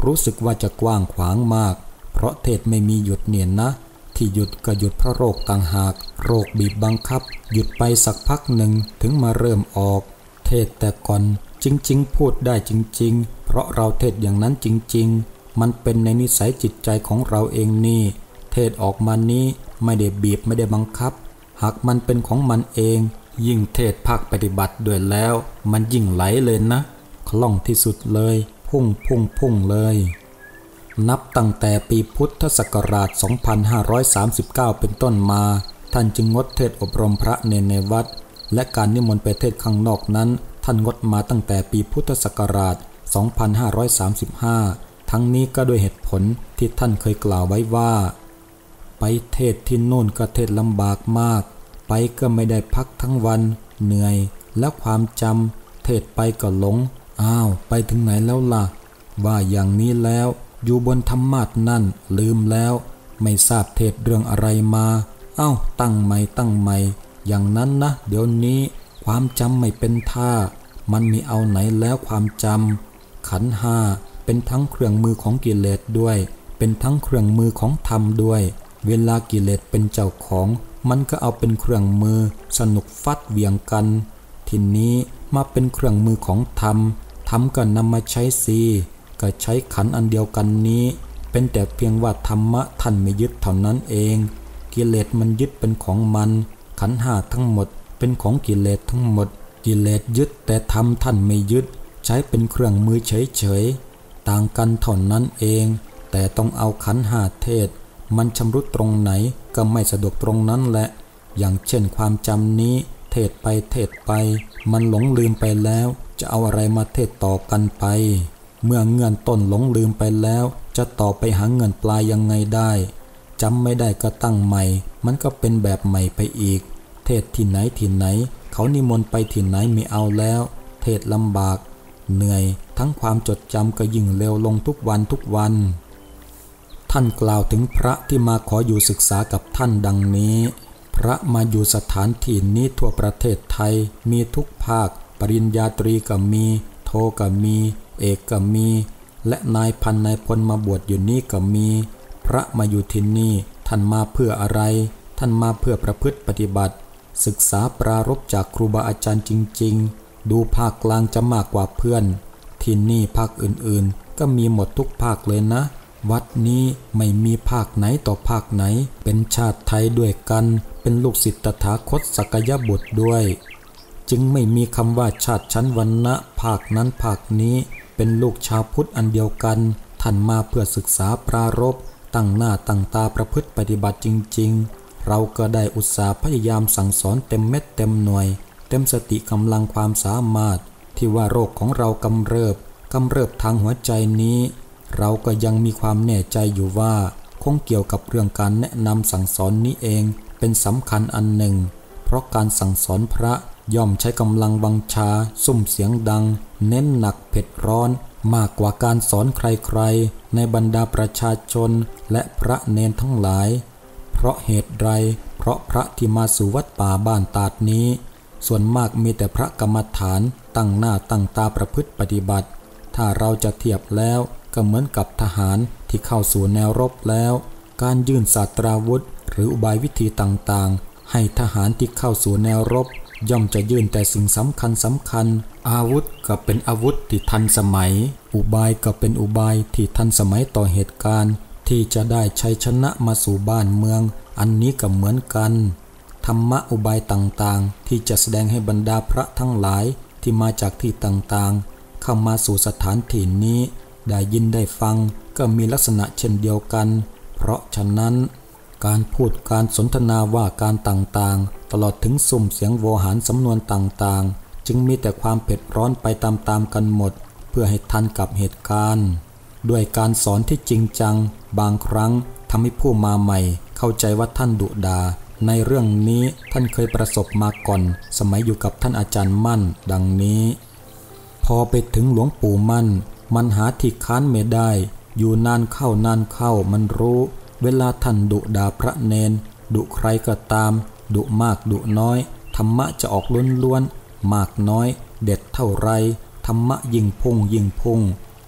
รู้สึกว่าจะกว้างขวางมากเพราะเทศไม่มีหยุดเนียนนะที่หยุดก็หยุดเพราะโรคต่างหากโรคบีบบังคับหยุดไปสักพักหนึ่งถึงมาเริ่มออกเทศแต่ก่อนจริงๆพูดได้จริงๆเพราะเราเทศอย่างนั้นจริงๆมันเป็นในนิสัยจิตใจของเราเองนี่เทศออกมานี้ไม่ได้บีบไม่ได้บังคับหากมันเป็นของมันเองยิ่งเทศภาคปฏิบัติด้วยแล้วมันยิ่งไหลเลยนะคล่องที่สุดเลยพุ่งพุ่งพุ่งเลยนับตั้งแต่ปีพุทธศักราช สองพันห้าร้อยสามสิบเก้า เป็นต้นมาท่านจึงงดเทศอบรมพระเนรในวัดและการนิมนต์ไปเทศข้างนอกนั้นท่านงดมาตั้งแต่ปีพุทธศักราช สองพันห้าร้อยสามสิบห้า ทั้งนี้ก็ด้วยเหตุผลที่ท่านเคยกล่าวไว้ว่าไปเทศที่โน่นก็เทศลำบากมากไปก็ไม่ได้พักทั้งวันเหนื่อยและความจำเทศไปก็หลงอ้าวไปถึงไหนแล้วล่ะว่าอย่างนี้แล้วอยู่บนธรรมาสนั่นลืมแล้วไม่ทราบเทศเรื่องอะไรมาเอ้าตั้งใหม่ตั้งใหม่อย่างนั้นนะเดี๋ยวนี้ความจำไม่เป็นท่ามันมีเอาไหนแล้วความจำขันธ์ห้าเป็นทั้งเครื่องมือของกิเลสด้วยเป็นทั้งเครื่องมือของธรรมด้วยเวลากิเลสเป็นเจ้าของมันก็เอาเป็นเครื่องมือสนุกฟัดเวียงกันทีนี้มาเป็นเครื่องมือของธรรมธรรมก็นำมาใช้สิก็ใช้ขันธ์อันเดียวกันนี้เป็นแต่เพียงว่าธรรมะท่านไม่ยึดเท่านั้นเองกิเลสมันยึดเป็นของมันขันธ์ห้าทั้งหมดเป็นของกิเลสทั้งหมดกิเลสยึดแต่ธรรมท่านไม่ยึดใช้เป็นเครื่องมือเฉยๆต่างกันเท่านั้นเองแต่ต้องเอาขันธ์ห้าเทศมันชำรุดตรงไหนก็ไม่สะดวกตรงนั้นแหละอย่างเช่นความจำนี้เทศไปเทศไปมันหลงลืมไปแล้วจะเอาอะไรมาเทศต่อกันไปเมื่อเงื่อนต้นหลงลืมไปแล้วจะต่อไปหาเงื่อนปลายยังไงได้จำไม่ได้ก็ตั้งใหม่มันก็เป็นแบบใหม่ไปอีกเทศที่ไหนที่ไหนเขานิมนต์ไปที่ไหนไม่เอาแล้วเทศลำบากเหนื่อยทั้งความจดจำก็ยิ่งเร็วลงทุกวันทุกวันท่านกล่าวถึงพระที่มาขออยู่ศึกษากับท่านดังนี้พระมาอยู่สถานที่นี้ทั่วประเทศไทยมีทุกภาคปริญญาตรีก็มีโทก็มีเอกก็มีและนายพันนายพลมาบวชอยู่นี่ก็มีพระมาอยู่ที่นี่ท่านมาเพื่ออะไรท่านมาเพื่อประพฤติปฏิบัติศึกษาปรารภจากครูบาอาจารย์จริงๆดูภาคกลางจะมากกว่าเพื่อนที่นี่ภาคอื่นๆก็มีหมดทุกภาคเลยนะวัดนี้ไม่มีภาคไหนต่อภาคไหนเป็นชาติไทยด้วยกันเป็นลูกศิษย์ตถาคตสักยบุตรด้วยจึงไม่มีคำว่าชาติชั้นวรรณะภาคนั้นภาคนี้เป็นลูกชาวพุทธอันเดียวกันท่านมาเพื่อศึกษาปรารภตั้งหน้าตั้งตาประพฤติปฏิบัติจริงๆเราก็ได้อุตสาห์พยายามสั่งสอนเต็มเม็ดเต็มหน่วยเต็มสติกำลังความสามารถที่ว่าโรคของเรากำเริบกำเริบทางหัวใจนี้เราก็ยังมีความแน่ใจอยู่ว่าคงเกี่ยวกับเรื่องการแนะนำสั่งสอนนี้เองเป็นสำคัญอันหนึ่งเพราะการสั่งสอนพระย่อมใช้กำลังบังชาซุ่มเสียงดังเน้นหนักเผ็ดร้อนมากกว่าการสอนใครๆในบรรดาประชาชนและพระเนนทั้งหลายเพราะเหตุไรเพราะพระที่มาสู่วัดป่าบ้านตาดนี้ส่วนมากมีแต่พระกรรมฐานตั้งหน้าตั้งตาประพฤติปฏิบัติถ้าเราจะเทียบแล้วก็เหมือนกับทหารที่เข้าสู่แนวรบแล้วการยื่นศาสตราวุธหรืออุบายวิธีต่างๆให้ทหารที่เข้าสู่แนวรบย่อมจะยื่นแต่สิ่งสำคัญสำคัญอาวุธก็เป็นอาวุธที่ทันสมัยอุบายก็เป็นอุบายที่ทันสมัยต่อเหตุการณ์ที่จะได้ชัยชนะมาสู่บ้านเมืองอันนี้ก็เหมือนกันธรรมะอุบายต่างๆที่จะแสดงให้บรรดาพระทั้งหลายที่มาจากที่ต่างๆเข้ามาสู่สถานที่นี้ได้ยินได้ฟังก็มีลักษณะเช่นเดียวกันเพราะฉะนั้นการพูดการสนทนาว่าการต่างๆตลอดถึงสุ่มเสียงโวหารสำนวนต่างๆจึงมีแต่ความเผ็ดร้อนไปตามๆกันหมดเพื่อให้ทันกับเหตุการณ์ด้วยการสอนที่จริงจังบางครั้งทำให้ผู้มาใหม่เข้าใจว่าท่านดุดาในเรื่องนี้ท่านเคยประสบมาก่อนสมัยอยู่กับท่านอาจารย์มั่นดังนี้พอไปถึงหลวงปู่มั่นมันหาที่ค้านไม่ได้อยู่นานเข้านานเข้ามันรู้เวลาท่านดุด่าพระเนนดุใครก็ตามดุมากดุน้อยธรรมะจะออกล้วนๆมากน้อยเด็ดเท่าไรธรรมะยิ่งพุ่งยิ่งพุ่ง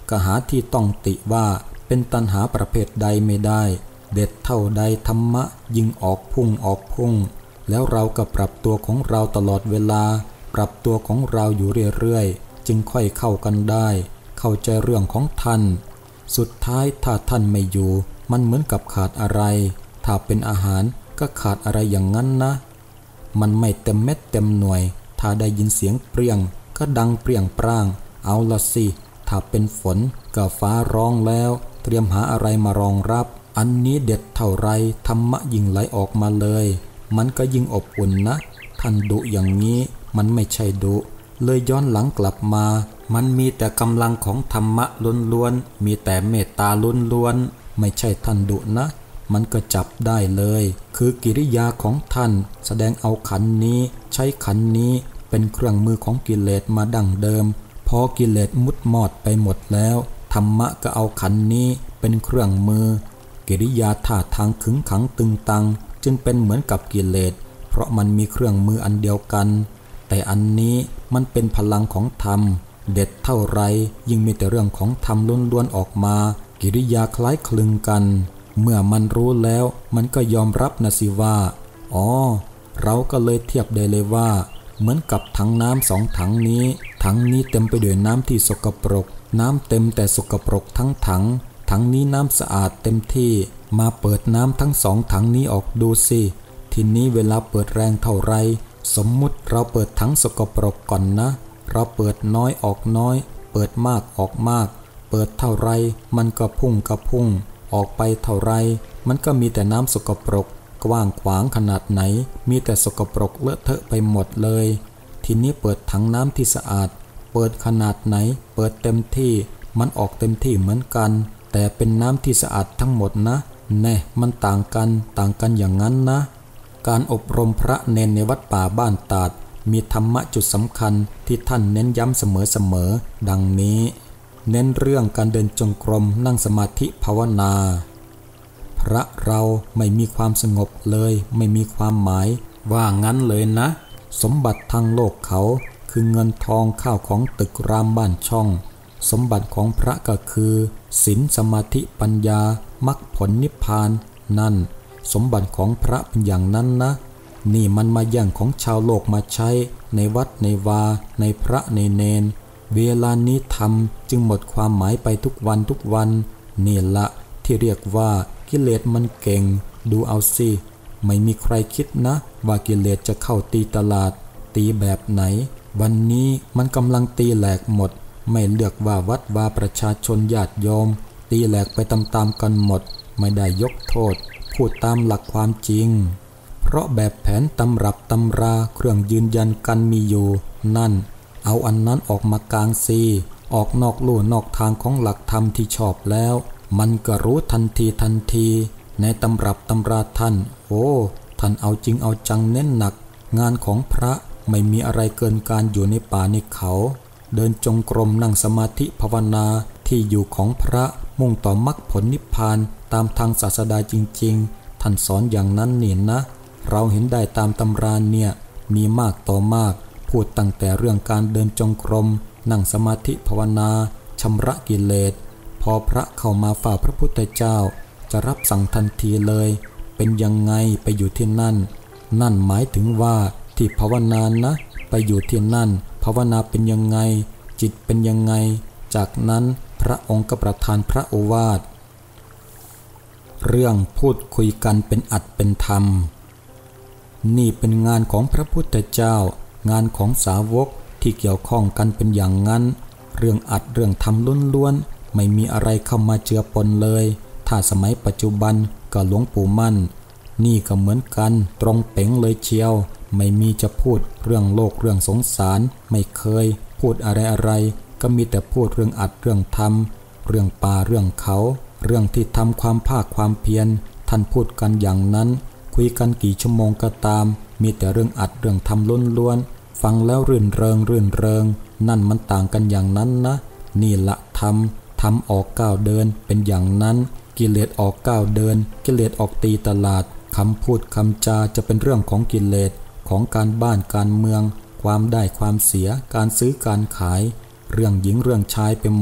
ก็หาที่ต้องติว่าเป็นตัณหาประเภทใดไม่ได้เด็ดเท่าใดธรรมะยิ่งออกพุ่งออกพุ่งแล้วเราก็ปรับตัวของเราตลอดเวลาปรับตัวของเราอยู่เรื่อยๆจึงค่อยเข้ากันได้เข้าใจเรื่องของท่านสุดท้ายถ้าท่านไม่อยู่มันเหมือนกับขาดอะไรถ้าเป็นอาหารก็ขาดอะไรอย่างนั้นนะมันไม่เต็มเม็ดเต็มหน่วยถ้าได้ยินเสียงเปรี้ยงก็ดังเปรี้ยงปร้างเอาละสิถ้าเป็นฝนก็ฟ้าร้องแล้วเตรียมหาอะไรมารองรับอันนี้เด็ดเท่าไรธรรมะยิ่งไหลออกมาเลยมันก็ยิ่งอบอุ่นนะท่านดุอย่างนี้มันไม่ใช่ดุเลยย้อนหลังกลับมามันมีแต่กำลังของธรรมะล้วนๆมีแต่เมตตาล้วนๆไม่ใช่ท่านดุนะมันก็จับได้เลยคือกิริยาของท่านแสดงเอาขันนี้ใช้ขันนี้เป็นเครื่องมือของกิเลสมาดั้งเดิมพอกิเลสมุดมอดไปหมดแล้วธรรมะก็เอาขันนี้เป็นเครื่องมือกิริยาท่าทางขึงขังตึงตังจึงเป็นเหมือนกับกิเลสเพราะมันมีเครื่องมืออันเดียวกันแต่อันนี้มันเป็นพลังของธรรมเด็ดเท่าไรยิ่งมีแต่เรื่องของธรรมล้วนๆออกมากิริยาคล้ายคลึงกันเมื่อมันรู้แล้วมันก็ยอมรับนะสิว่าอ๋อเราก็เลยเทียบได้เลยว่าเหมือนกับถังน้ำสองถังนี้ถังนี้เต็มไปด้วยน้ำที่สกปรกน้ำเต็มแต่สกปรกทั้งถังถังนี้น้ำสะอาดเต็มที่มาเปิดน้ำทั้งสองถังนี้ออกดูสิทีนี้เวลาเปิดแรงเท่าไรสมมุติเราเปิดถังสกปรกก่อนนะเราเปิดน้อยออกน้อยเปิดมากออกมากเปิดเท่าไรมันก็พุ่งกระพุ่งออกไปเท่าไรมันก็มีแต่น้ำสกปรกกว้างขวางขนาดไหนมีแต่สกปรกเลอะเทอะไปหมดเลยทีนี้เปิดถังน้ำที่สะอาดเปิดขนาดไหนเปิดเต็มที่มันออกเต็มที่เหมือนกันแต่เป็นน้ำที่สะอาดทั้งหมดนะแน่มันต่างกันต่างกันอย่างนั้นนะการอบรมพระเนนในวัดป่าบ้านตาดมีธรรมะจุดสำคัญที่ท่านเน้นย้ำเสมอๆดังนี้เน้นเรื่องการเดินจงกรมนั่งสมาธิภาวนาพระเราไม่มีความสงบเลยไม่มีความหมายว่างั้นเลยนะสมบัติทางโลกเขาคือเงินทองข้าวของตึกรามบ้านช่องสมบัติของพระก็คือศีลสมาธิปัญญามรรคผลนิพพานนั่นสมบัติของพระเป็นอย่างนั้นนะนี่มันมาแย่งของชาวโลกมาใช้ในวัดในวาในพระในเนนเวลานี้ทำจึงหมดความหมายไปทุกวันทุกวันนี่ละที่เรียกว่ากิเลสมันเก่งดูเอาสิไม่มีใครคิดนะว่ากิเลสจะเข้าตีตลาดตีแบบไหนวันนี้มันกำลังตีแหลกหมดไม่เลือกว่าวัดวาประชาชนญาติโยมตีแหลกไปตามๆกันหมดไม่ได้ยกโทษพูดตามหลักความจริงเพราะแบบแผนตำรับตำราเครื่องยืนยันกันมีอยู่นั่นเอาอันนั้นออกมากลางซีออกนอกลู่นอกทางของหลักธรรมที่ชอบแล้วมันก็รู้ทันทีทันทีในตำรับตำราท่านโอ้ท่านเอาจริงเอาจังเน้นหนักงานของพระไม่มีอะไรเกินการอยู่ในป่าในเขาเดินจงกรมนั่งสมาธิภาวนาที่อยู่ของพระมุ่งต่อมรรคผลนิพพานตามทางศาสดาจริงๆท่านสอนอย่างนั้นนี่นะเราเห็นได้ตามตำราเนี่ยมีมากต่อมากพูดตั้งแต่เรื่องการเดินจงกรมนั่งสมาธิภาวนาชำระกิเลสพอพระเข้ามาฝ่าพระพุทธเจ้าจะรับสั่งทันทีเลยเป็นยังไงไปอยู่ที่นั่นนั่นหมายถึงว่าที่ภาวนานะไปอยู่ที่นั่นภาวนาเป็นยังไงจิตเป็นยังไงจากนั้นพระองค์ก็ประทานพระโอวาทเรื่องพูดคุยกันเป็นอัดเป็นธรรมนี่เป็นงานของพระพุทธเจ้างานของสาวกที่เกี่ยวข้องกันเป็นอย่างนั้นเรื่องอัดเรื่องธรรมล้วนๆไม่มีอะไรเข้ามาเจือปนเลยถ้าสมัยปัจจุบันก็หลวงปู่มั่นนี่ก็เหมือนกันตรงเป๋งเลยเชียวไม่มีจะพูดเรื่องโลกเรื่องสงสารไม่เคยพูดอะไรอะไรก็มีแต่พูดเรื่องอัดเรื่องธรรมเรื่องป่าเรื่องเขาเรื่องที่ทำความภาคความเพียรท่านพูดกันอย่างนั้นคุยกันกี่ชั่วโมงก็ตามมีแต่เรื่องอัดเรื่องธรรมล้วนๆฟังแล้วรื่นเริงรื่นเริงนั่นมันต่างกันอย่างนั้นนะนี่ละธรรมธรรมออกก้าวเดินเป็นอย่างนั้นกิเลสออกก้าวเดินกิเลสออกตีตลาดคำพูดคำจาจะเป็นเรื่องของกิเลสของการบ้านการเมืองความได้ความเสียการซื้อการขายเรื่องหญิงเรื่องชายไปหมด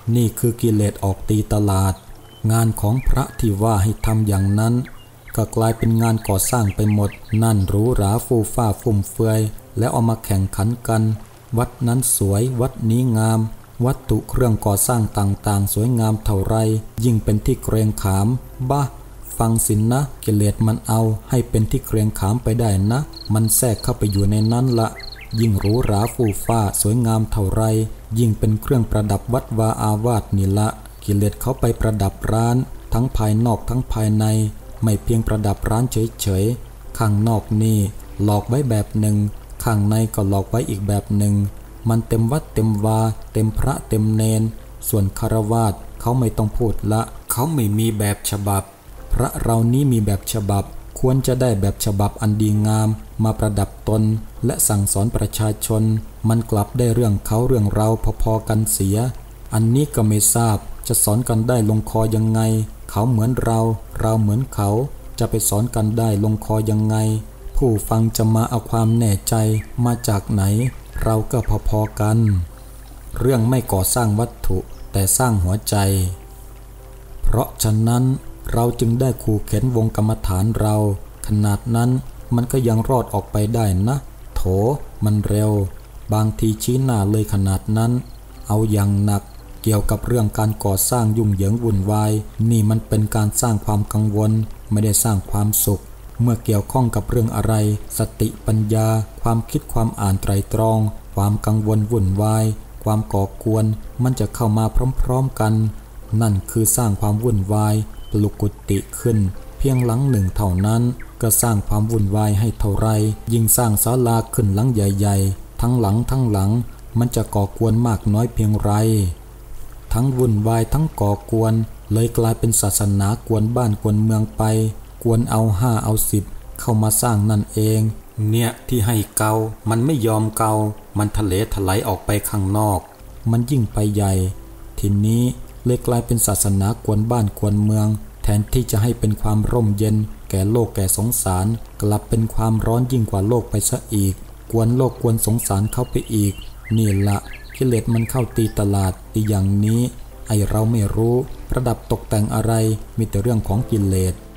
นี่คือกิเลสออกตีตลาดงานของพระที่ว่าให้ทำอย่างนั้นก็กลายเป็นงานก่อสร้างไปหมดนั่นหรูหราฟูฟ้าฟุ่มเฟือยแล้วเอามาแข่งขันกันวัดนั้นสวยวัดนี้งามวัตถุเครื่องก่อสร้างต่างๆสวยงามเท่าไรยิ่งเป็นที่เกรงขามบ้าฟังสินนะกิเลสมันเอาให้เป็นที่เกรงขามไปได้นะมันแทรกเข้าไปอยู่ในนั้นละยิ่งหรูหราฟูฟ้าสวยงามเท่าไรยิ่งเป็นเครื่องประดับวัดวาอาวาสนี่ละกิเลสเขาไปประดับร้านทั้งภายนอกทั้งภายในไม่เพียงประดับร้านเฉยๆข้างนอกนี่หลอกไว้แบบหนึ่งข้างในก็หลอกไว้อีกแบบหนึ่งมันเต็มวัดเต็มวาเต็มพระเต็มเนนส่วนคฤหัสถ์เขาไม่ต้องพูดละเขาไม่มีแบบฉบับพระเรานี้มีแบบฉบับควรจะได้แบบฉบับอันดีงามมาประดับตนและสั่งสอนประชาชนมันกลับได้เรื่องเขาเรื่องเราพอๆกันเสียอันนี้ก็ไม่ทราบจะสอนกันได้ลงคอยังไงเขาเหมือนเราเราเหมือนเขาจะไปสอนกันได้ลงคอยังไงผู้ฟังจะมาเอาความแน่ใจมาจากไหนเราก็พอๆกันเรื่องไม่ก่อสร้างวัตถุแต่สร้างหัวใจเพราะฉะนั้นเราจึงได้ขู่เข็นวงกรรมฐานเราขนาดนั้นมันก็ยังรอดออกไปได้นะโถมันเร็วบางทีชี้หน้าเลยขนาดนั้นเอาอย่างหนักเกี่ยวกับเรื่องการก่อสร้างยุ่งเหยิงวุ่นวายนี่มันเป็นการสร้างความกังวลไม่ได้สร้างความสุขเมื่อเกี่ยวข้องกับเรื่องอะไรสติปัญญาความคิดความอ่านไตรตรองความกังวลวุ่นวายความก่อกวนมันจะเข้ามาพร้อมๆกันนั่นคือสร้างความวุ่นวายปลุกกุฏิขึ้นเพียงหลังหนึ่งเท่านั้นก็สร้างความวุ่นวายให้เท่าไรยิ่งสร้างศาลาขึ้นหลังใหญ่ๆทั้งหลังทั้งหลังมันจะก่อกวนมากน้อยเพียงไรทั้งวุ่นวายทั้งก่อกวนเลยกลายเป็นศาสนากวนบ้านกวนเมืองไปกวนเอาห้าเอาสิบเข้ามาสร้างนั่นเองเนี่ยที่ให้เกามันไม่ยอมเกามันทะเลถลายออกไปข้างนอกมันยิ่งไปใหญ่ทีนี้เลยกลายเป็นศาสนากวนบ้านกวนเมืองแทนที่จะให้เป็นความร่มเย็นแก่โลกแก่สงสารกลับเป็นความร้อนยิ่งกว่าโลกไปซะอีกกวนโลกกวนสงสารเข้าไปอีกนี่ละกิเลสมันเข้าตีตลาดอีอย่างนี้ไอเราไม่รู้ประดับตกแต่งอะไรมีแต่เรื่องของกิเลส